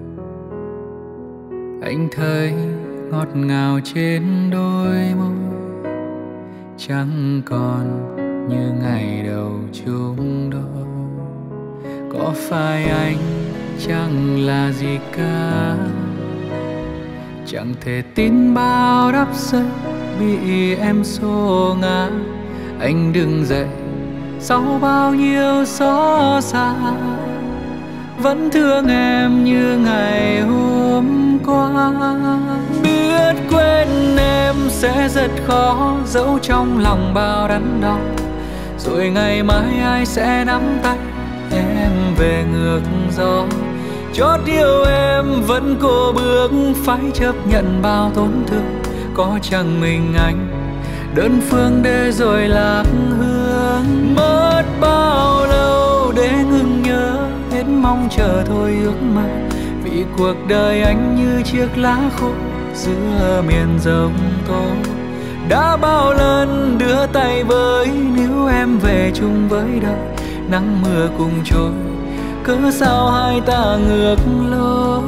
Anh thấy ngọt ngào trên đôi môi, chẳng còn như ngày đầu chung đôi. Có phải anh chẳng là gì cả, chẳng thể tin bao đắp giấc bị em xô ngã. Anh đứng dậy sau bao nhiêu xót xa, vẫn thương em như ngày hôm qua. Biết quên em sẽ rất khó, giấu trong lòng bao đắn đo. Rồi ngày mai ai sẽ nắm tay em về ngược gió. Chót yêu em vẫn cố bước, phải chấp nhận bao tổn thương. Có chẳng mình anh đơn phương để rồi lạc hương. Mất bao lâu để ngừng nhớ, hết mong chờ thôi ước mơ. Vì cuộc đời anh như chiếc lá khô giữa miền giông tố. Đã bao lần đưa tay với, níu em về chung với đời. Nắng mưa cùng trôi, cớ sao hai ta ngược lối.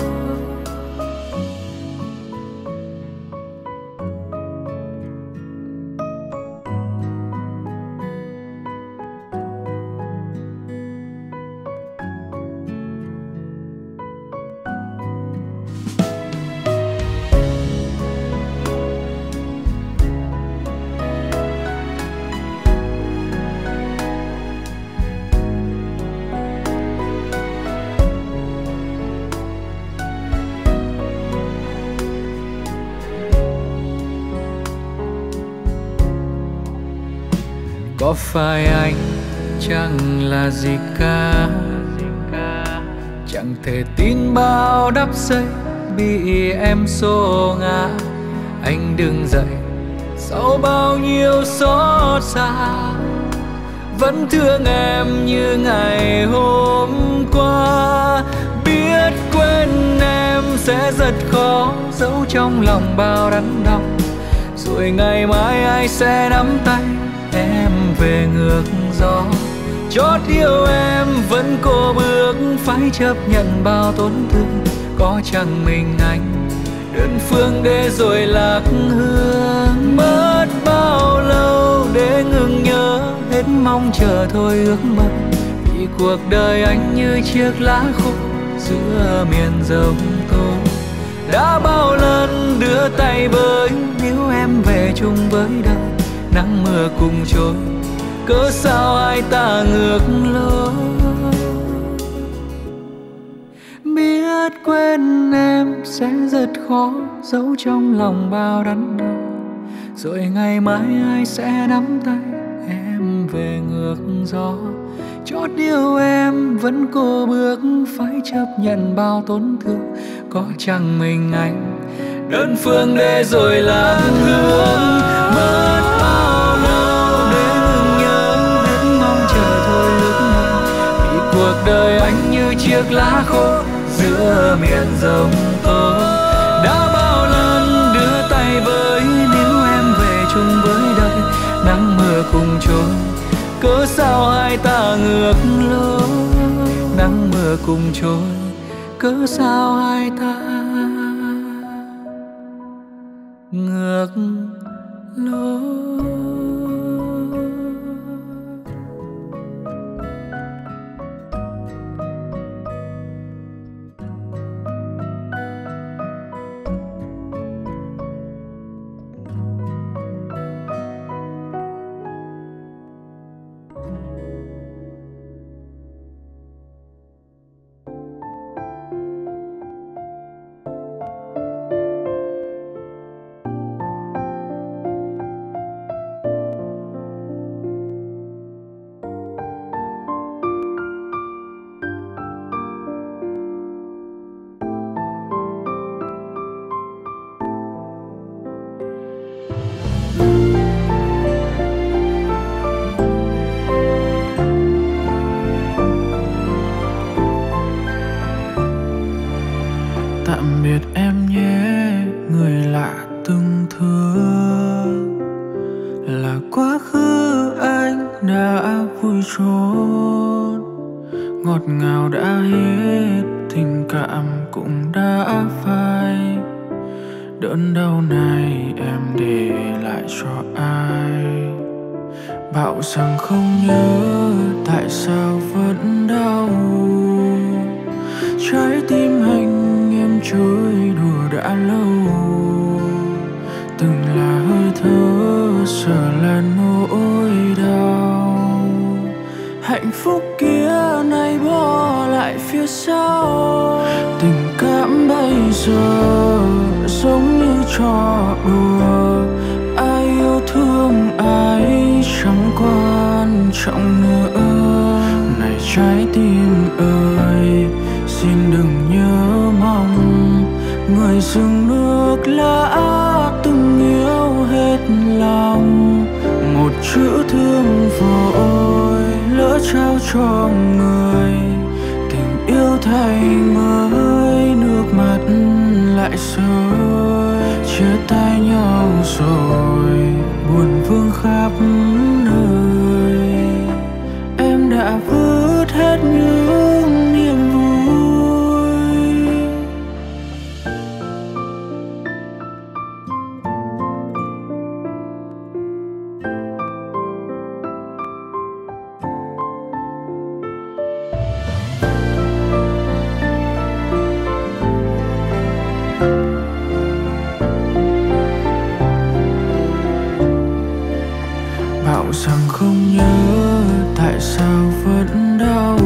Có phải anh chẳng là gì cả, chẳng thể tin bao đắp dây bị em xô ngã. Anh đứng dậy sau bao nhiêu xót xa, vẫn thương em như ngày hôm qua. Biết quên em sẽ rất khó, giấu trong lòng bao đắn đau. Rồi ngày mai ai sẽ nắm tay em về ngược gió. Chót yêu em vẫn cố bước, phải chấp nhận bao tổn thương. Có chẳng mình anh đơn phương để rồi lạc hương. Mất bao lâu để ngừng nhớ, hết mong chờ thôi ước mơ. Vì cuộc đời anh như chiếc lá khô giữa miền giông tố. Đã bao lần đưa tay với, níu em về chung với đời. Nắng mưa cùng trôi, cớ sao hai ta ngược lối. Biết quên em sẽ rất khó, giấu trong lòng bao đắn đau. Rồi ngày mai ai sẽ nắm tay em về ngược gió. Chót yêu em vẫn cố bước, phải chấp nhận bao tổn thương. Có chẳng mình anh đơn phương để rồi lạc hương. Mất chiếc lá khô giữa miền giông tố. Đã bao lần đưa tay với níu em về chung với đời, nắng mưa cùng trôi, cớ sao hai ta ngược lối. Nắng mưa cùng trôi, cớ sao hai ta ngược lối. Tạm biệt em nhé, người lạ từng thương. Là quá khứ anh đã vui trốn, ngọt ngào đã hết, tình cảm cũng đã phai. Đớn đau này em để lại cho ai? Bảo rằng không nhớ, tại sao vẫn đau? Trái tim anh em trôi đùa đã lâu, từng là hơi thở, giờ là nỗi đau. Hạnh phúc kia nay bỏ lại phía sau, tình cảm bây giờ giống như trò đùa. Ai yêu thương ai chẳng quan trọng nữa. Này trái tim ơi, xin đừng nhớ mong người dừng nước lã từng yêu hết lòng. Một chữ thương vội lỡ trao cho người, tình yêu thay mới nước mắt lại rơi. Chia tay nhau rồi buồn vương khắp nơi, em đã vứt hết những niềm vui. Bảo rằng không nhớ, tại sao vẫn đau?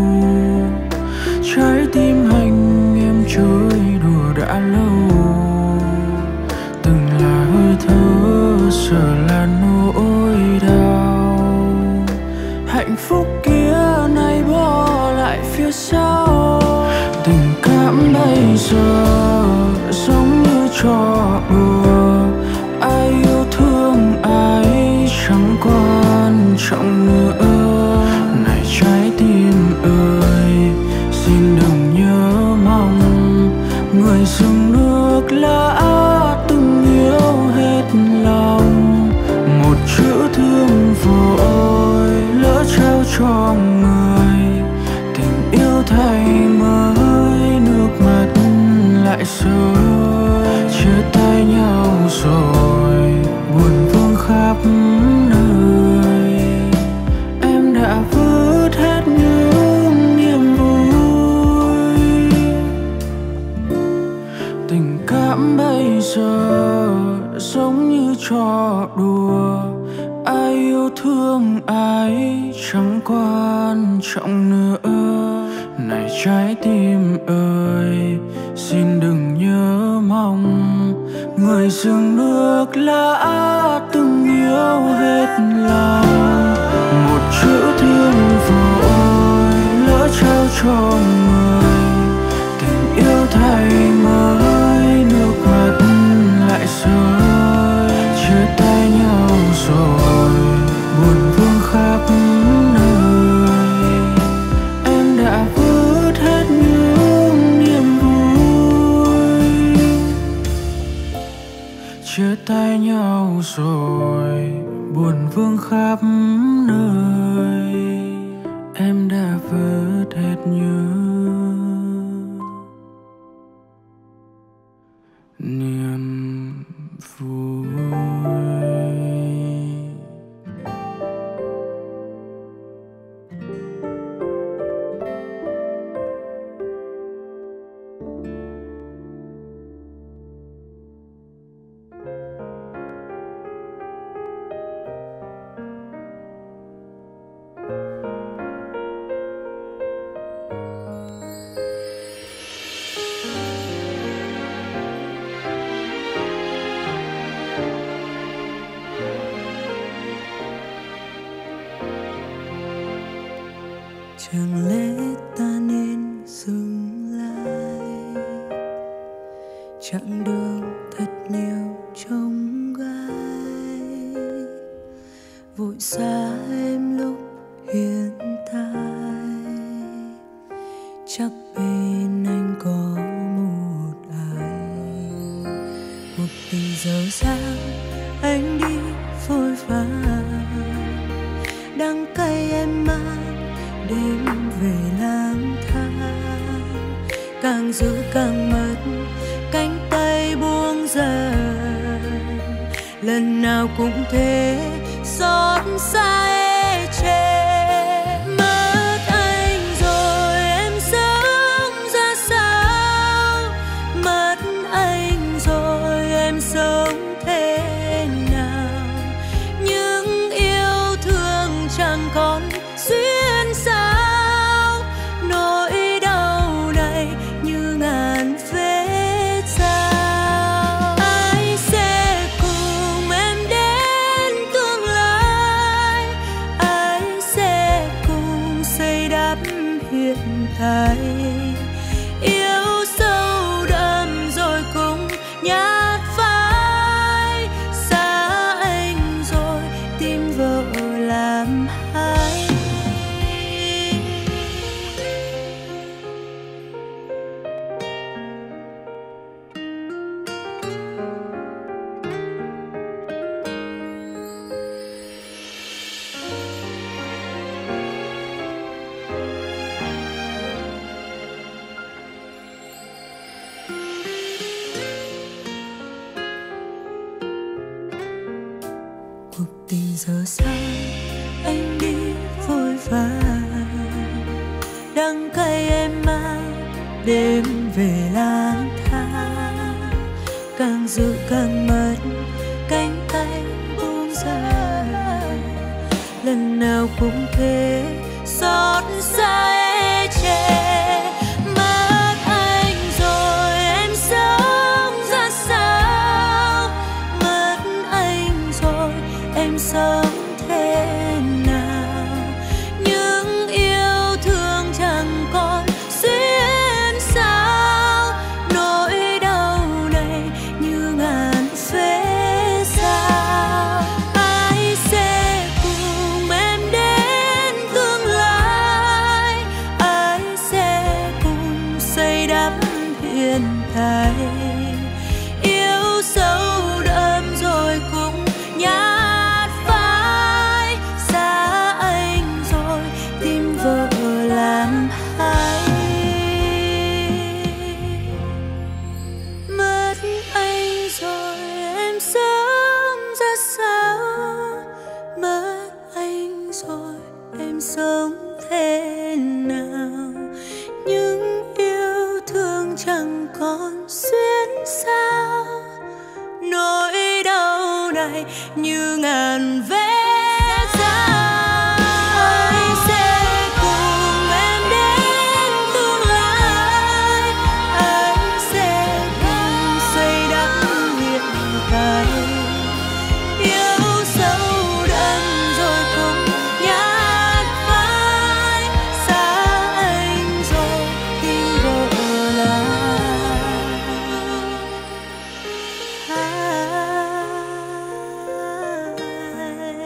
Trái tim anh em trôi đùa đã lâu, từng là hơi thở, giờ là nỗi đau. Hạnh phúc kia nay bỏ lại phía sau, tình cảm bây giờ giống như trò đùa. Ai yêu thương ai chẳng quan trọng nữa. Này trái tim ơi, xin đừng nhớ mong người dừng nước lã từng yêu hết lòng. Một chữ thương vội lỡ trao cho người, tình yêu thay mới nước mắt lại rơi. Chia tay nhau rồi buồn vương khắp nơi, em đã vứt hết những niềm vui. Tình cảm bây giờ giống như trò đùa. Ai yêu thương ai chẳng quan trọng nữa. Này trái tim ơi, xin đừng nhớ mong người dừng nước lã từng yêu hết lòng. Một chữ thương vội lỡ trao cho người, tình yêu thay mới nước mắt lại rơi. Chia tay nhau rồi buồn vương khắp nơi, em đã vứt hết buồn vương khắp nơi, em đã vỡ hết nhớ niềm vui. Chẳng lẽ ta nên dừng lại, chặng đường thật nhiều trông gai, vội xa em lúc hiện tại, chắc bên anh có một ai. Một tình dở dang anh đi vội vã, đắng cay em mang đêm về lang thang, càng giữ càng mất cánh tay buông dần, lần nào cũng thế xót xa ê chề. Mất anh rồi em sống ra sao, mất anh rồi em sống thế nào, những yêu thương chẳng còn xuyên sao, nỗi đau này như ngàn vết dao. Ai sẽ cùng em đến tương lai, ai sẽ cùng xây đắp hiện tại, yêu sâu đậm rồi cùng nhát phai, xa anh rồi tìm vợ làm hai. Cuộc tình giờ sao anh đi vội vã, đắng cay em mang đêm về lang thang, càng giữ càng mất cánh tay buông dần, lần nào cũng thế xót xa ê chề. Mất anh rồi em sống ra sao, mất anh rồi em sống thế nào, những yêu thương chẳng còn xuyên sao, nỗi đau này như ngàn vết dao. Ai sẽ cùng em đến tương lai, ai sẽ cùng xây đắp hiện tại, yêu sâu đậm rồi cùng nhát phai, xa anh rồi tìm vợ làm hai. Mất anh rồi em sống ra sao, mất anh rồi em sống thế nào, những yêu thương chẳng còn xuyên sao, nỗi đau này như ngàn vết dao. Ai sẽ cùng em đến tương lai, ai sẽ cùng xây đắp hiện tại, yêu sâu đậm rồi cùng nhát phai, xa anh rồi tìm vợ làm hai.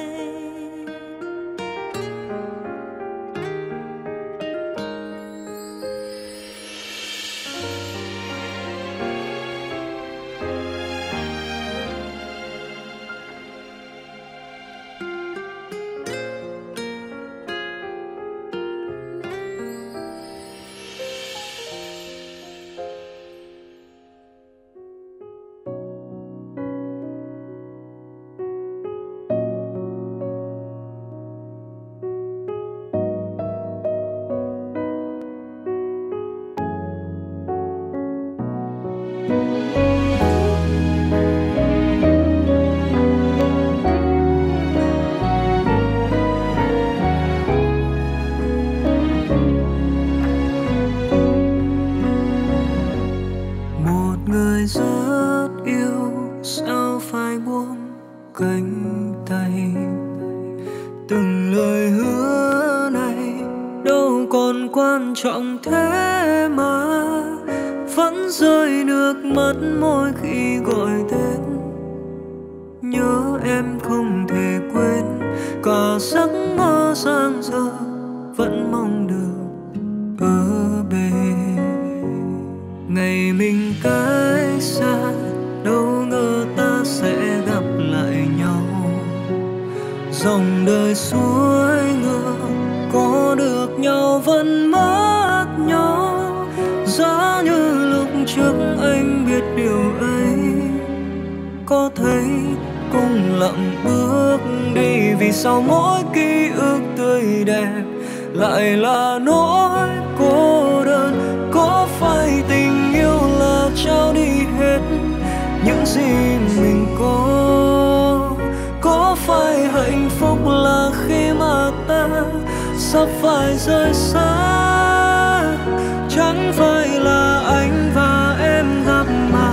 không còn quan trọng thế mà vẫn rơi nước mắt mỗi khi gọi tên. Nhớ em không thể quên, cả giấc mơ giang dở vẫn mong được ở bên. Ngày mình cách xa, đâu ngờ ta sẽ gặp lại nhau. Dòng đời xuôi ngược, có được nhau vẫn mất nhau. Giá như lúc trước anh biết điều ấy, có thấy cũng lặng bước đi. Vì sao mỗi ký ức tươi đẹp lại là nỗi cô đơn? Có phải tình yêu là trao đi hết những gì mình có? Có phải hạnh phúc là khi mà ta sắp phải rời xa? Chẳng phải là anh và em gặp mà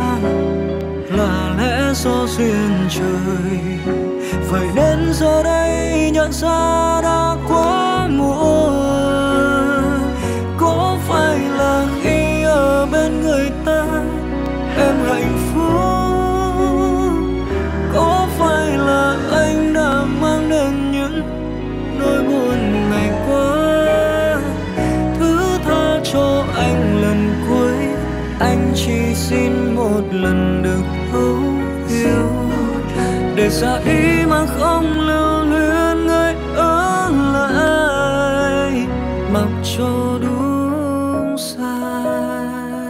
là lẽ do duyên trời. Vậy đến giờ đây nhận ra đã quá muộn. Có phải là khi ở bên người ta em hạnh phúc? Có phải là anh đã mang đến những nỗi buồn ngày qua? Thứ tha cho anh lần cuối, anh chỉ xin một lần được thấu hiểu. Để ra ý mà không lưu luyến người ở lại, mặc cho đúng sai.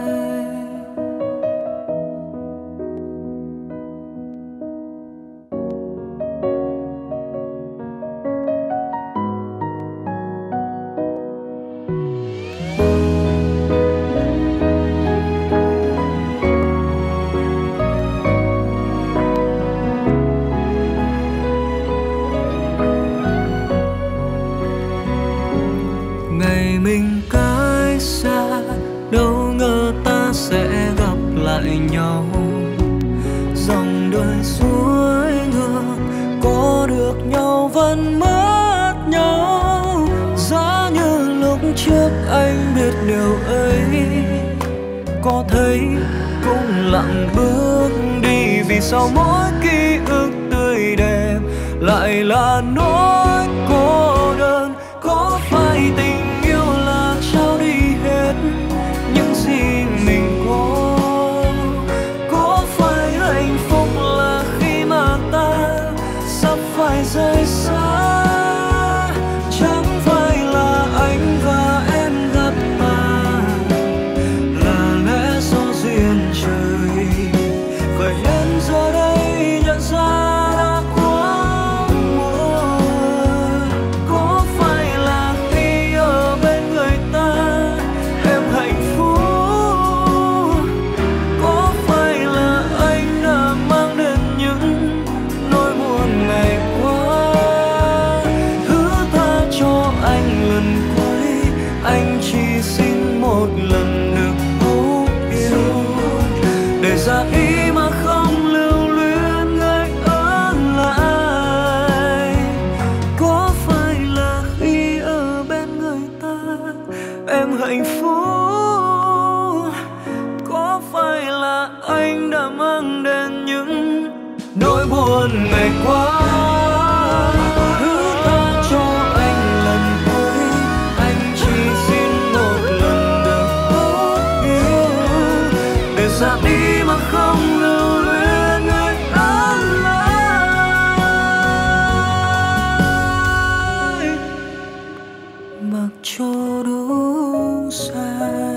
Ngày mình cách xa, đâu ngờ ta sẽ gặp lại nhau. Dòng đời xuôi ngược, có được nhau vẫn mất nhau. Giá như lúc trước anh biết điều ấy, có thấy cũng lặng bước đi. Vì sao mỗi ký ức tươi đẹp lại là nỗi cô đơn? Có phải tình yêu là trao đi hết những gì mình có? Có phải hạnh phúc là khi mà ta sắp phải rời xa? Chẳng phải là anh và em gặp mà là lẽ do duyên trời. Vậy nên giờ đây nhận ra đã quá muộn. Có phải là khi ở bên người ta em hạnh phúc? Có phải là anh đã mang đến những nỗi buồn ngày qua? Thứ tha cho anh lần cuối, anh chỉ xin một lần được thấu hiểu. Để ra ý mà không lưu luyến người ở lại. Có phải là khi ở bên người ta em hạnh phúc? Có phải là anh đã mang đến những nỗi buồn ngày qua? Thứ tha cho anh lần cuối, anh chỉ xin một lần được thấu hiểu. Để ra đi mà không lưu luyến người ở lại, mặc cho đúng sai.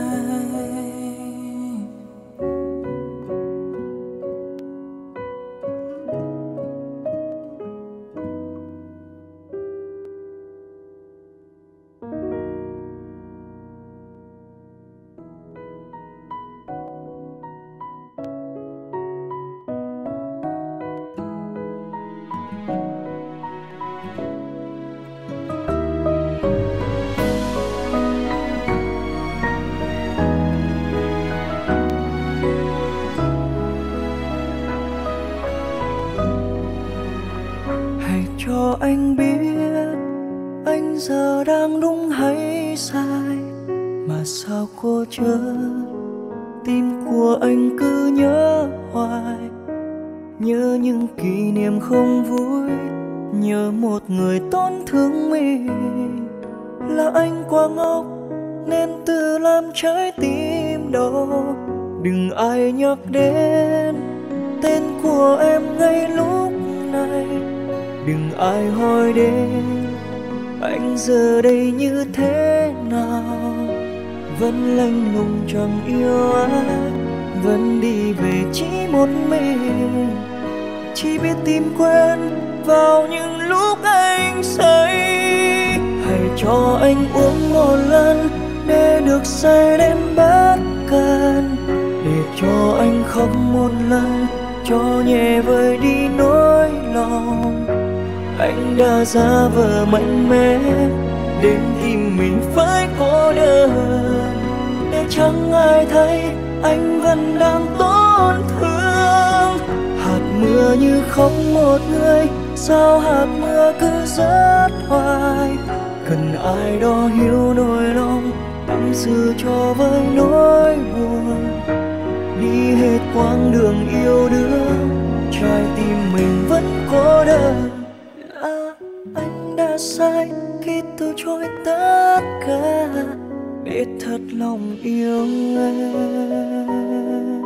Hãy cho anh biết anh giờ đang đúng hay sai, mà sao cô chớ tim của anh cứ nhớ hoài, nhớ những kỷ niệm không vui, nhớ một người tổn thương mình. Là anh quá ngốc nên tự làm trái tim đau, đừng ai nhắc đến tên của em ngay lúc này, đừng ai hỏi đến anh giờ đây như thế nào. Vẫn lạnh lùng chẳng yêu ai, vẫn đi về chỉ một mình, chỉ biết tìm quên vào những lúc anh say. Hãy cho anh uống một lần để được say đến bất cần, để cho anh khóc một lần cho nhẹ vơi đi nỗi lòng. Anh đã giả vờ mạnh mẽ đến tim mình phải cô đơn, để chẳng ai thấy anh vẫn đang tổn thương. Hạt mưa như khóc một người, sao hạt mưa cứ rớt hoài, cần ai đó hiểu nỗi lòng, tâm sự cho với nỗi buồn. Đi hết quãng đường yêu đương, trái tim mình vẫn cô đơn. Là anh đã sai khi từ chối tất cả để thật lòng yêu em.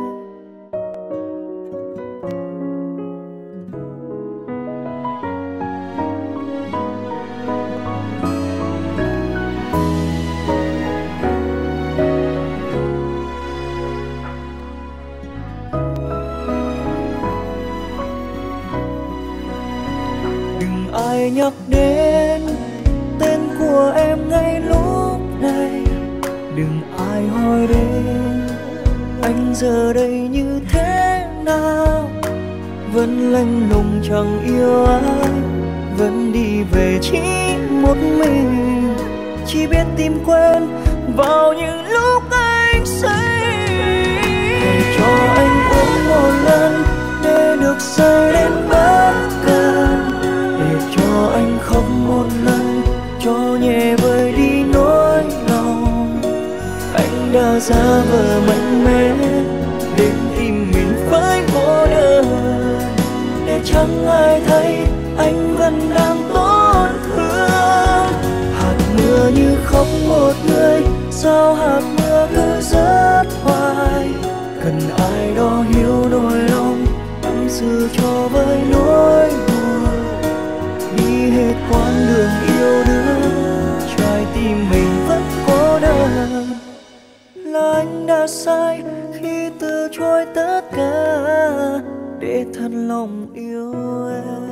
Đừng ai nhắc đến tên của em ngay lúc này, đừng ai hỏi đến anh giờ đây như thế nào. Vẫn lạnh lùng chẳng yêu ai, vẫn đi về chỉ một mình, chỉ biết tìm quên vào những lúc anh say. Hãy cho anh uống một lần để được say đến bất cần, để cho anh khóc một lần cho nhẹ vơi đi nỗi lòng. Anh đã giả vờ mạnh mẽ đến tim mình phải cô đơn, để chẳng ai thấy anh vẫn đang tổn thương. Hạt mưa như khóc một người, sao hạt mưa cứ rớt hoài, cần ai đó hiểu nỗi lòng, tâm sự cho với nỗi buồn. Đi hết quãng đường yêu đương, trái tim mình vẫn cô đơn. Là anh đã sai khi từ chối tất cả để thật lòng yêu em.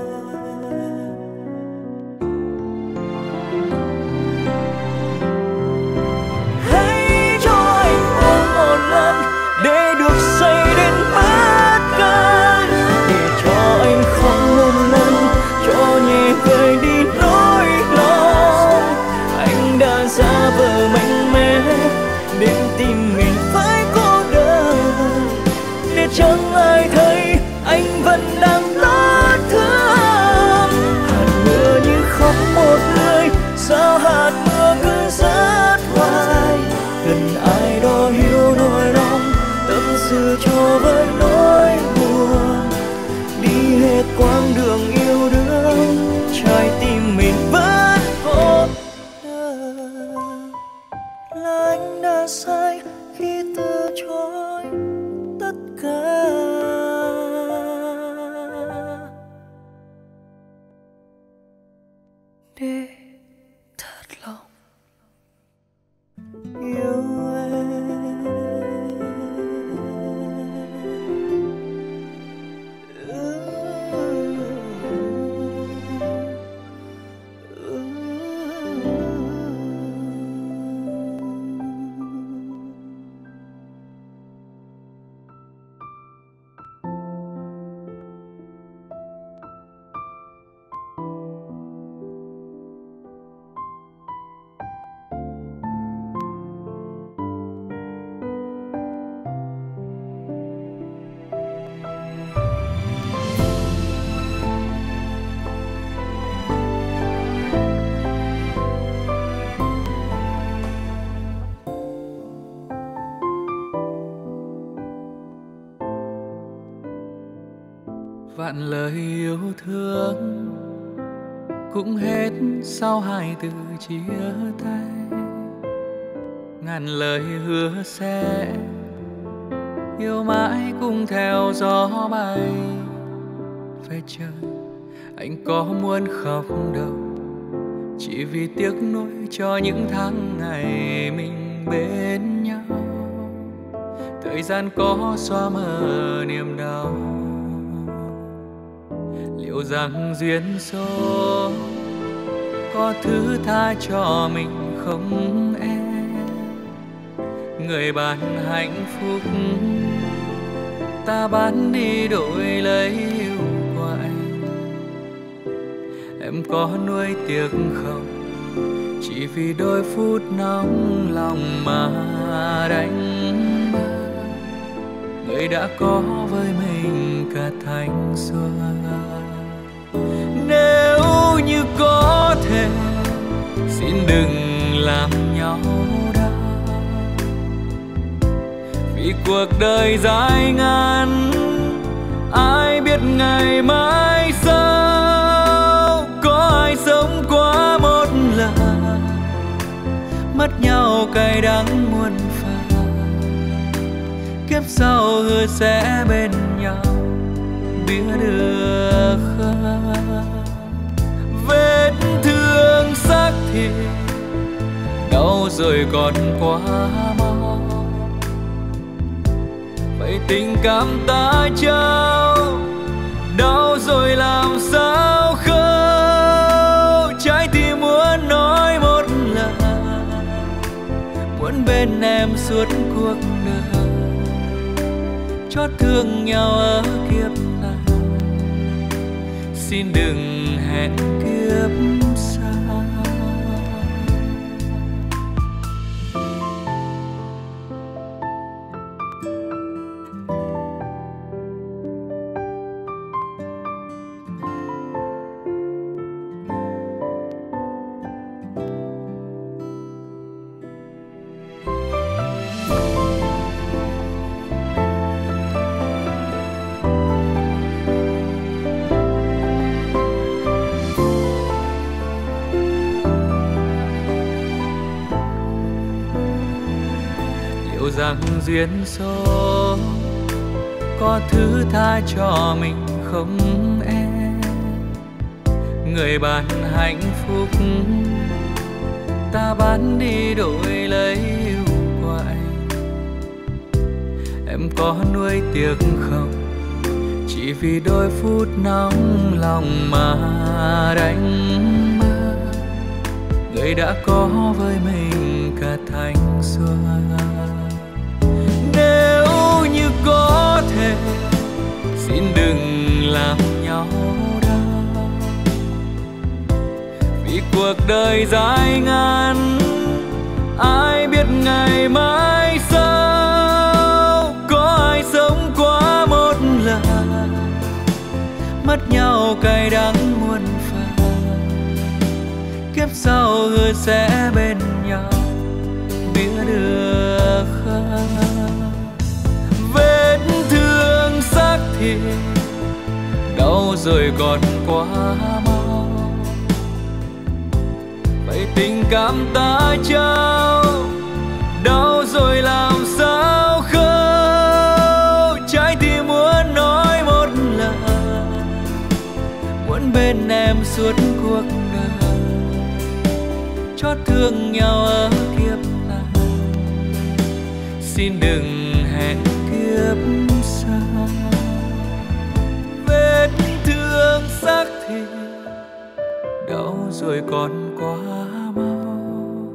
Hãy cho anh uống một lần để được say đến bất cần, để cho anh khóc một lần cho nhẹ vơi đi nỗi lòng. Anh đã giả vờ mạnh mẽ đến tim mình phải cô đơn, để chẳng ai thấy anh vẫn đang tổn thương. Hạt mưa như khóc một người, sao hạt mưa cứ rớt hoài, cần ai đó hiểu nỗi lòng, tâm sự cho với nỗi buồn. Đi hết quãng đường yêu đương, trái tim mình vẫn cô đơn. Là anh đã sai khi từ chối tất cả để thật lòng yêu vạn lời yêu thương cũng hết sau hai từ chia tay. Ngàn lời hứa sẽ yêu mãi cùng theo gió bay. Về trời anh có muốn khóc đâu, chỉ vì tiếc nuối cho những tháng ngày mình bên nhau. Thời gian có xóa mờ niềm đau, liệu rằng duyên số có thứ tha cho mình không em? Người bán hạnh phúc ta bán đi đổi lấy yêu của anh. Em có nuối tiếc không, chỉ vì đôi phút nóng lòng mà đánh mất người đã có với mình cả thanh xuân. Nếu như có thể xin đừng làm nhau đau, vì cuộc đời dài ngắn ai biết ngày mai sau. Có ai sống qua một lần mất nhau cay đắng muôn phần, kiếp sau hứa sẽ bên nhau biết được không? Vết thương xác thịt đau rồi còn quá mau, vậy tình cảm ta trao đau rồi làm sao khâu? Trái tim muốn nói một lần, muốn bên em suốt cuộc đời, chót thương nhau ở kiếp này, xin đừng hẹn kiếp sau. Rằng duyên số có thứ tha cho mình không em? Người bán hạnh phúc ta bán đi đổi lấy yêu của anh. Em có nuối tiếc không, chỉ vì đôi phút nóng lòng mà đánh mất người đã có với mình cả thanh xuân. Nếu như có thể xin đừng làm nhau đau, vì cuộc đời dài ngắn ai biết ngày mai sau. Có ai sống qua một lần mất nhau cay đắng muôn phần, kiếp sau hứa sẽ bên nhau biết được không? Vết thương xác thịt đau rồi còn quá mau, vậy tình cảm ta trao đau rồi làm sao khâu? Trái tim muốn nói một lần, muốn bên em suốt cuộc đời, chót thương nhau ở kiếp này, xin đừng hẹn kiếp sau. Vết thương xác thịt đau rồi còn quá mau,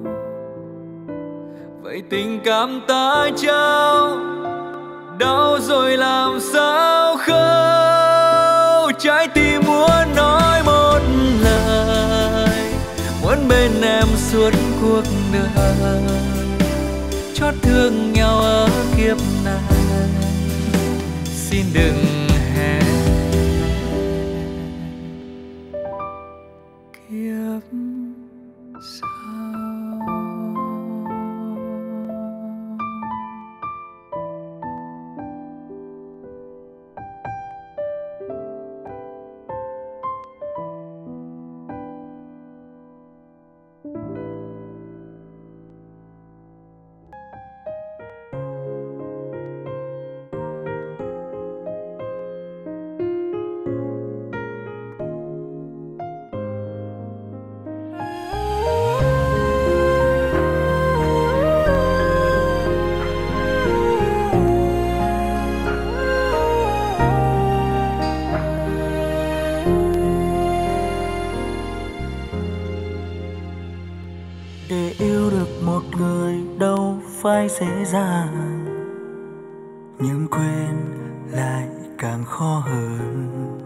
vậy tình cảm ta trao đau rồi làm sao khâu? Trái tim muốn nói một lời, muốn bên em suốt cuộc đời, chót thương nhau ở kiếp này, xin đừng hẹn kiếp sau. để yêu được một người đâu phải dễ dàng, nhưng quên lại càng khó hơn.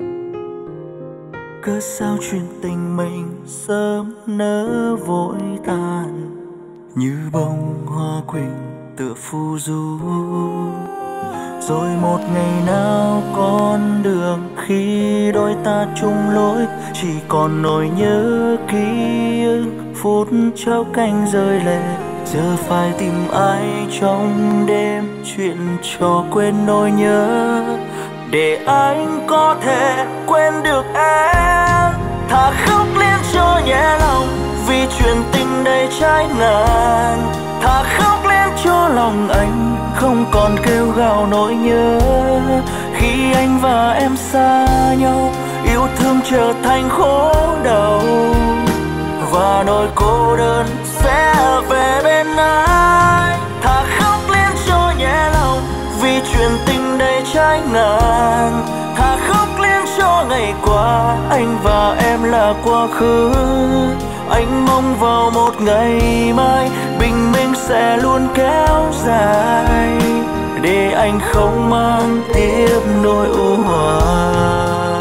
Cớ sao chuyện tình mình sớm nỡ vội tàn, như bông hoa quỳnh tựa phù du. Rồi một ngày nào con đường khi đôi ta chung lối, chỉ còn nỗi nhớ ký ức phút chốc anh rơi lệ. Giờ phải tìm ai trong đêm chuyện cho quên nỗi nhớ, để anh có thể quên được em. Thà khóc lên cho nhẹ lòng vì chuyện tình đầy trái ngang, thà khóc lên cho lòng anh không còn kêu gào nỗi nhớ. Khi anh và em xa nhau, yêu thương trở thành khổ đau, và nỗi cô đơn sẽ về bên ai. Thà khóc lên cho nhẹ lòng vì chuyện tình đầy trái ngang, thà khóc lên cho ngày qua anh và em là quá khứ. Anh mong vào một ngày mai bình minh sẽ luôn kéo dài, để anh không mang tiếp nỗi u hoài.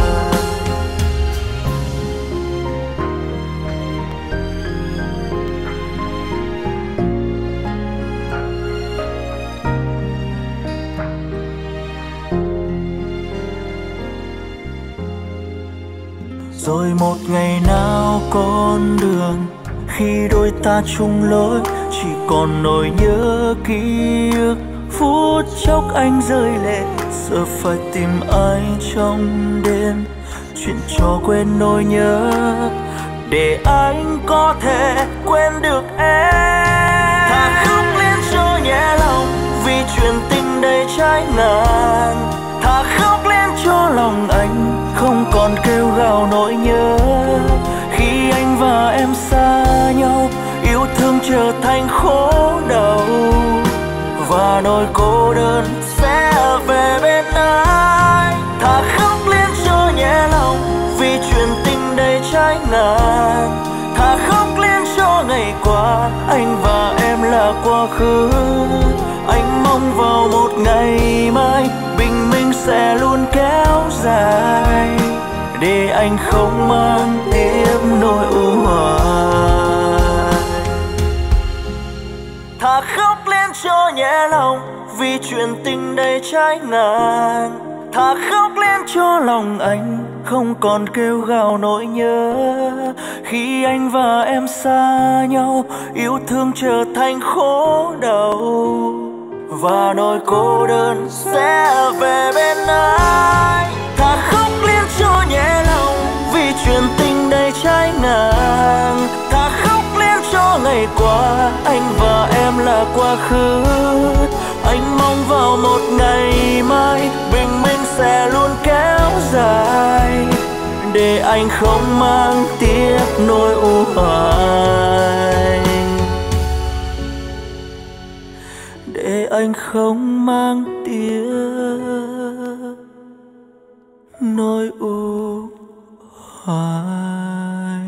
Rồi một ngày nào con đường khi đôi ta chung lối, chỉ còn nỗi nhớ ký ức phút chốc anh rơi lệ. Giờ phải tìm ai trong đêm chuyện cho quên nỗi nhớ, để anh có thể quên được em. Thà khóc lên cho nhẹ lòng vì chuyện tình đầy trái ngang, thà khóc lên cho lòng anh không còn kêu gào nỗi nhớ. Khi anh và em xa nhau, yêu thương trở thành khổ đau, và nỗi cô đơn sẽ về bên ai. Thà khóc lên cho nhẹ lòng vì chuyện tình đầy trái ngang, thà khóc lên cho ngày qua anh và em là quá khứ. Anh mong vào một ngày mai bình minh sẽ luôn kéo dài, để anh không mang tiếp nỗi u hoài. Thà khóc lên cho nhẹ lòng vì chuyện tình đầy trái ngang, thà khóc lên cho lòng anh không còn kêu gào nỗi nhớ. Khi anh và em xa nhau, yêu thương trở thành khổ đau, và nỗi cô đơn sẽ về bên ai. Thà khóc lên cho nhẹ lòng vì chuyện tình đầy trái ngang, thà khóc lên cho ngày qua anh và em là quá khứ. Anh mong vào một ngày mai bình minh sẽ luôn kéo dài, để anh không mang tiếc nỗi u hoài, để anh không mang tiếc nỗi u hoài.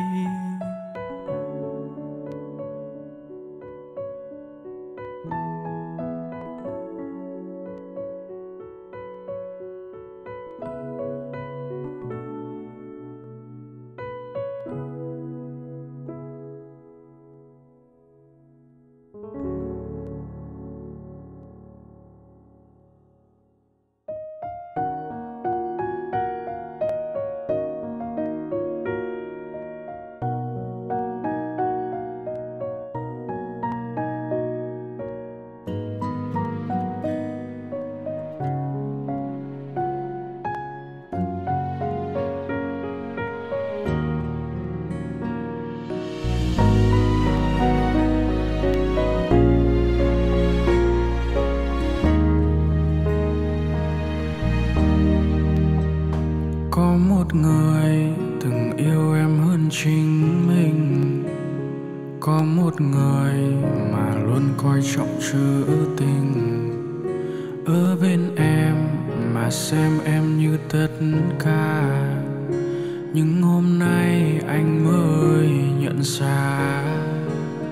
Có một người từng yêu em hơn chính mình, có một người mà luôn coi trọng trữ tình. Ở bên em mà xem em như tất cả, nhưng hôm nay anh mới nhận ra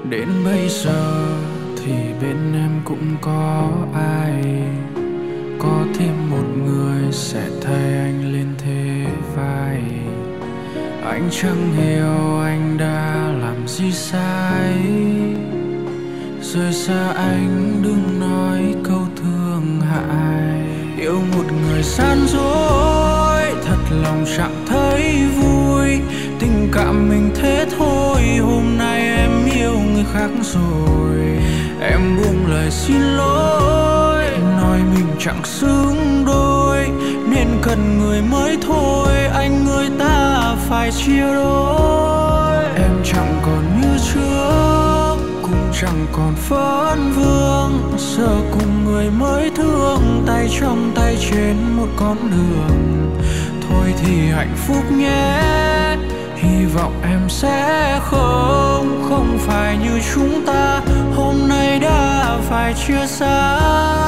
Đến bây giờ thì bên em cũng có ai, có thêm một người sẽ thay anh lên thế vai. Anh chẳng hiểu anh đã làm gì sai, rời xa anh đừng nói câu thương hại. Yêu một người gian dối thật lòng chẳng thấy vui, tình cảm mình thế thôi. Hôm nay em yêu người khác rồi, em buông lời xin lỗi, nói mình chẳng xứng đôi, nên cần người mới thôi. Anh người ta phải chia đôi, em chẳng còn như trước, cũng chẳng còn phấn vương. Giờ cùng người mới thương, tay trong tay trên một con đường. Thôi thì hạnh phúc nhé, hy vọng em sẽ không không phải như chúng ta hôm nay đã phải chia xa.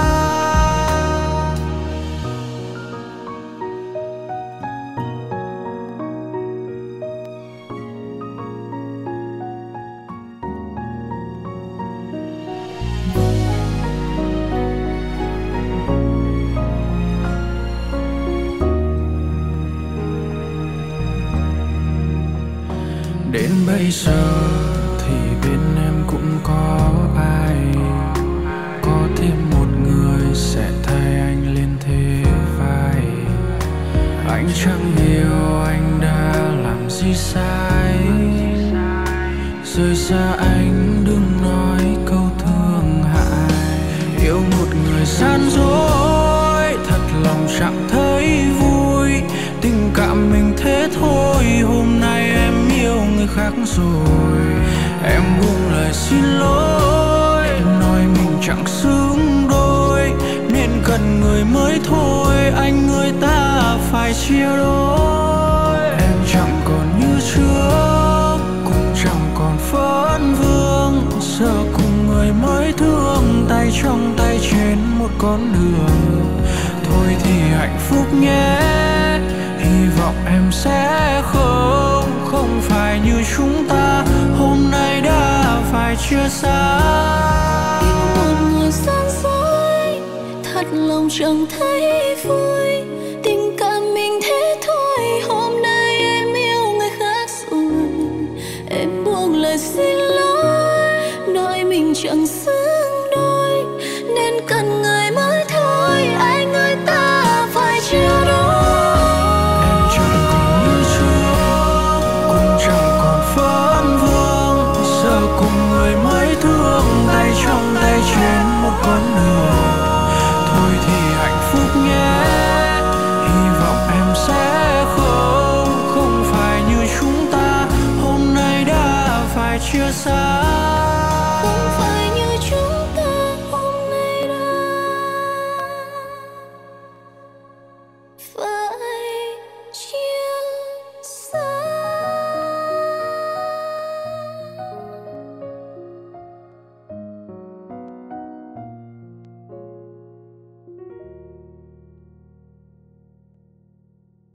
Đến bây giờ thì bên em cũng có ai, có thêm một người sẽ thay anh lên thế vai. Anh chẳng hiểu anh đã làm gì sai, rời xa anh đừng nói câu thương hại. Yêu một người gian dối thật lòng chẳng thấy vui, tình cảm mình thế thôi. Hôm nay em yêu người khác rồi, em buông lời xin lỗi, nói mình chẳng xứng đôi, nên cần người mới thôi. Anh người ta phải chia đôi, em chẳng còn như trước, cũng chẳng còn phấn vương. Giờ cùng người mới thương, tay trong tay trên một con đường. Thôi thì hạnh phúc nhé, hy vọng em sẽ không không phải như chúng ta hôm nay đã phải chia xa. Yêu một người gian dối thật lòng chẳng thấy vui, tình cảm mình thế thôi. Hôm nay em yêu người khác rồi, em buông lời xin lỗi, nói mình chẳng xứng đôi, nên cần người mới thôi. Anh người ta phải chia đôi, trong tay trên một con đường. Thôi thì hạnh phúc nhé, hy vọng em sẽ không không phải như chúng ta hôm nay đã phải chia xa.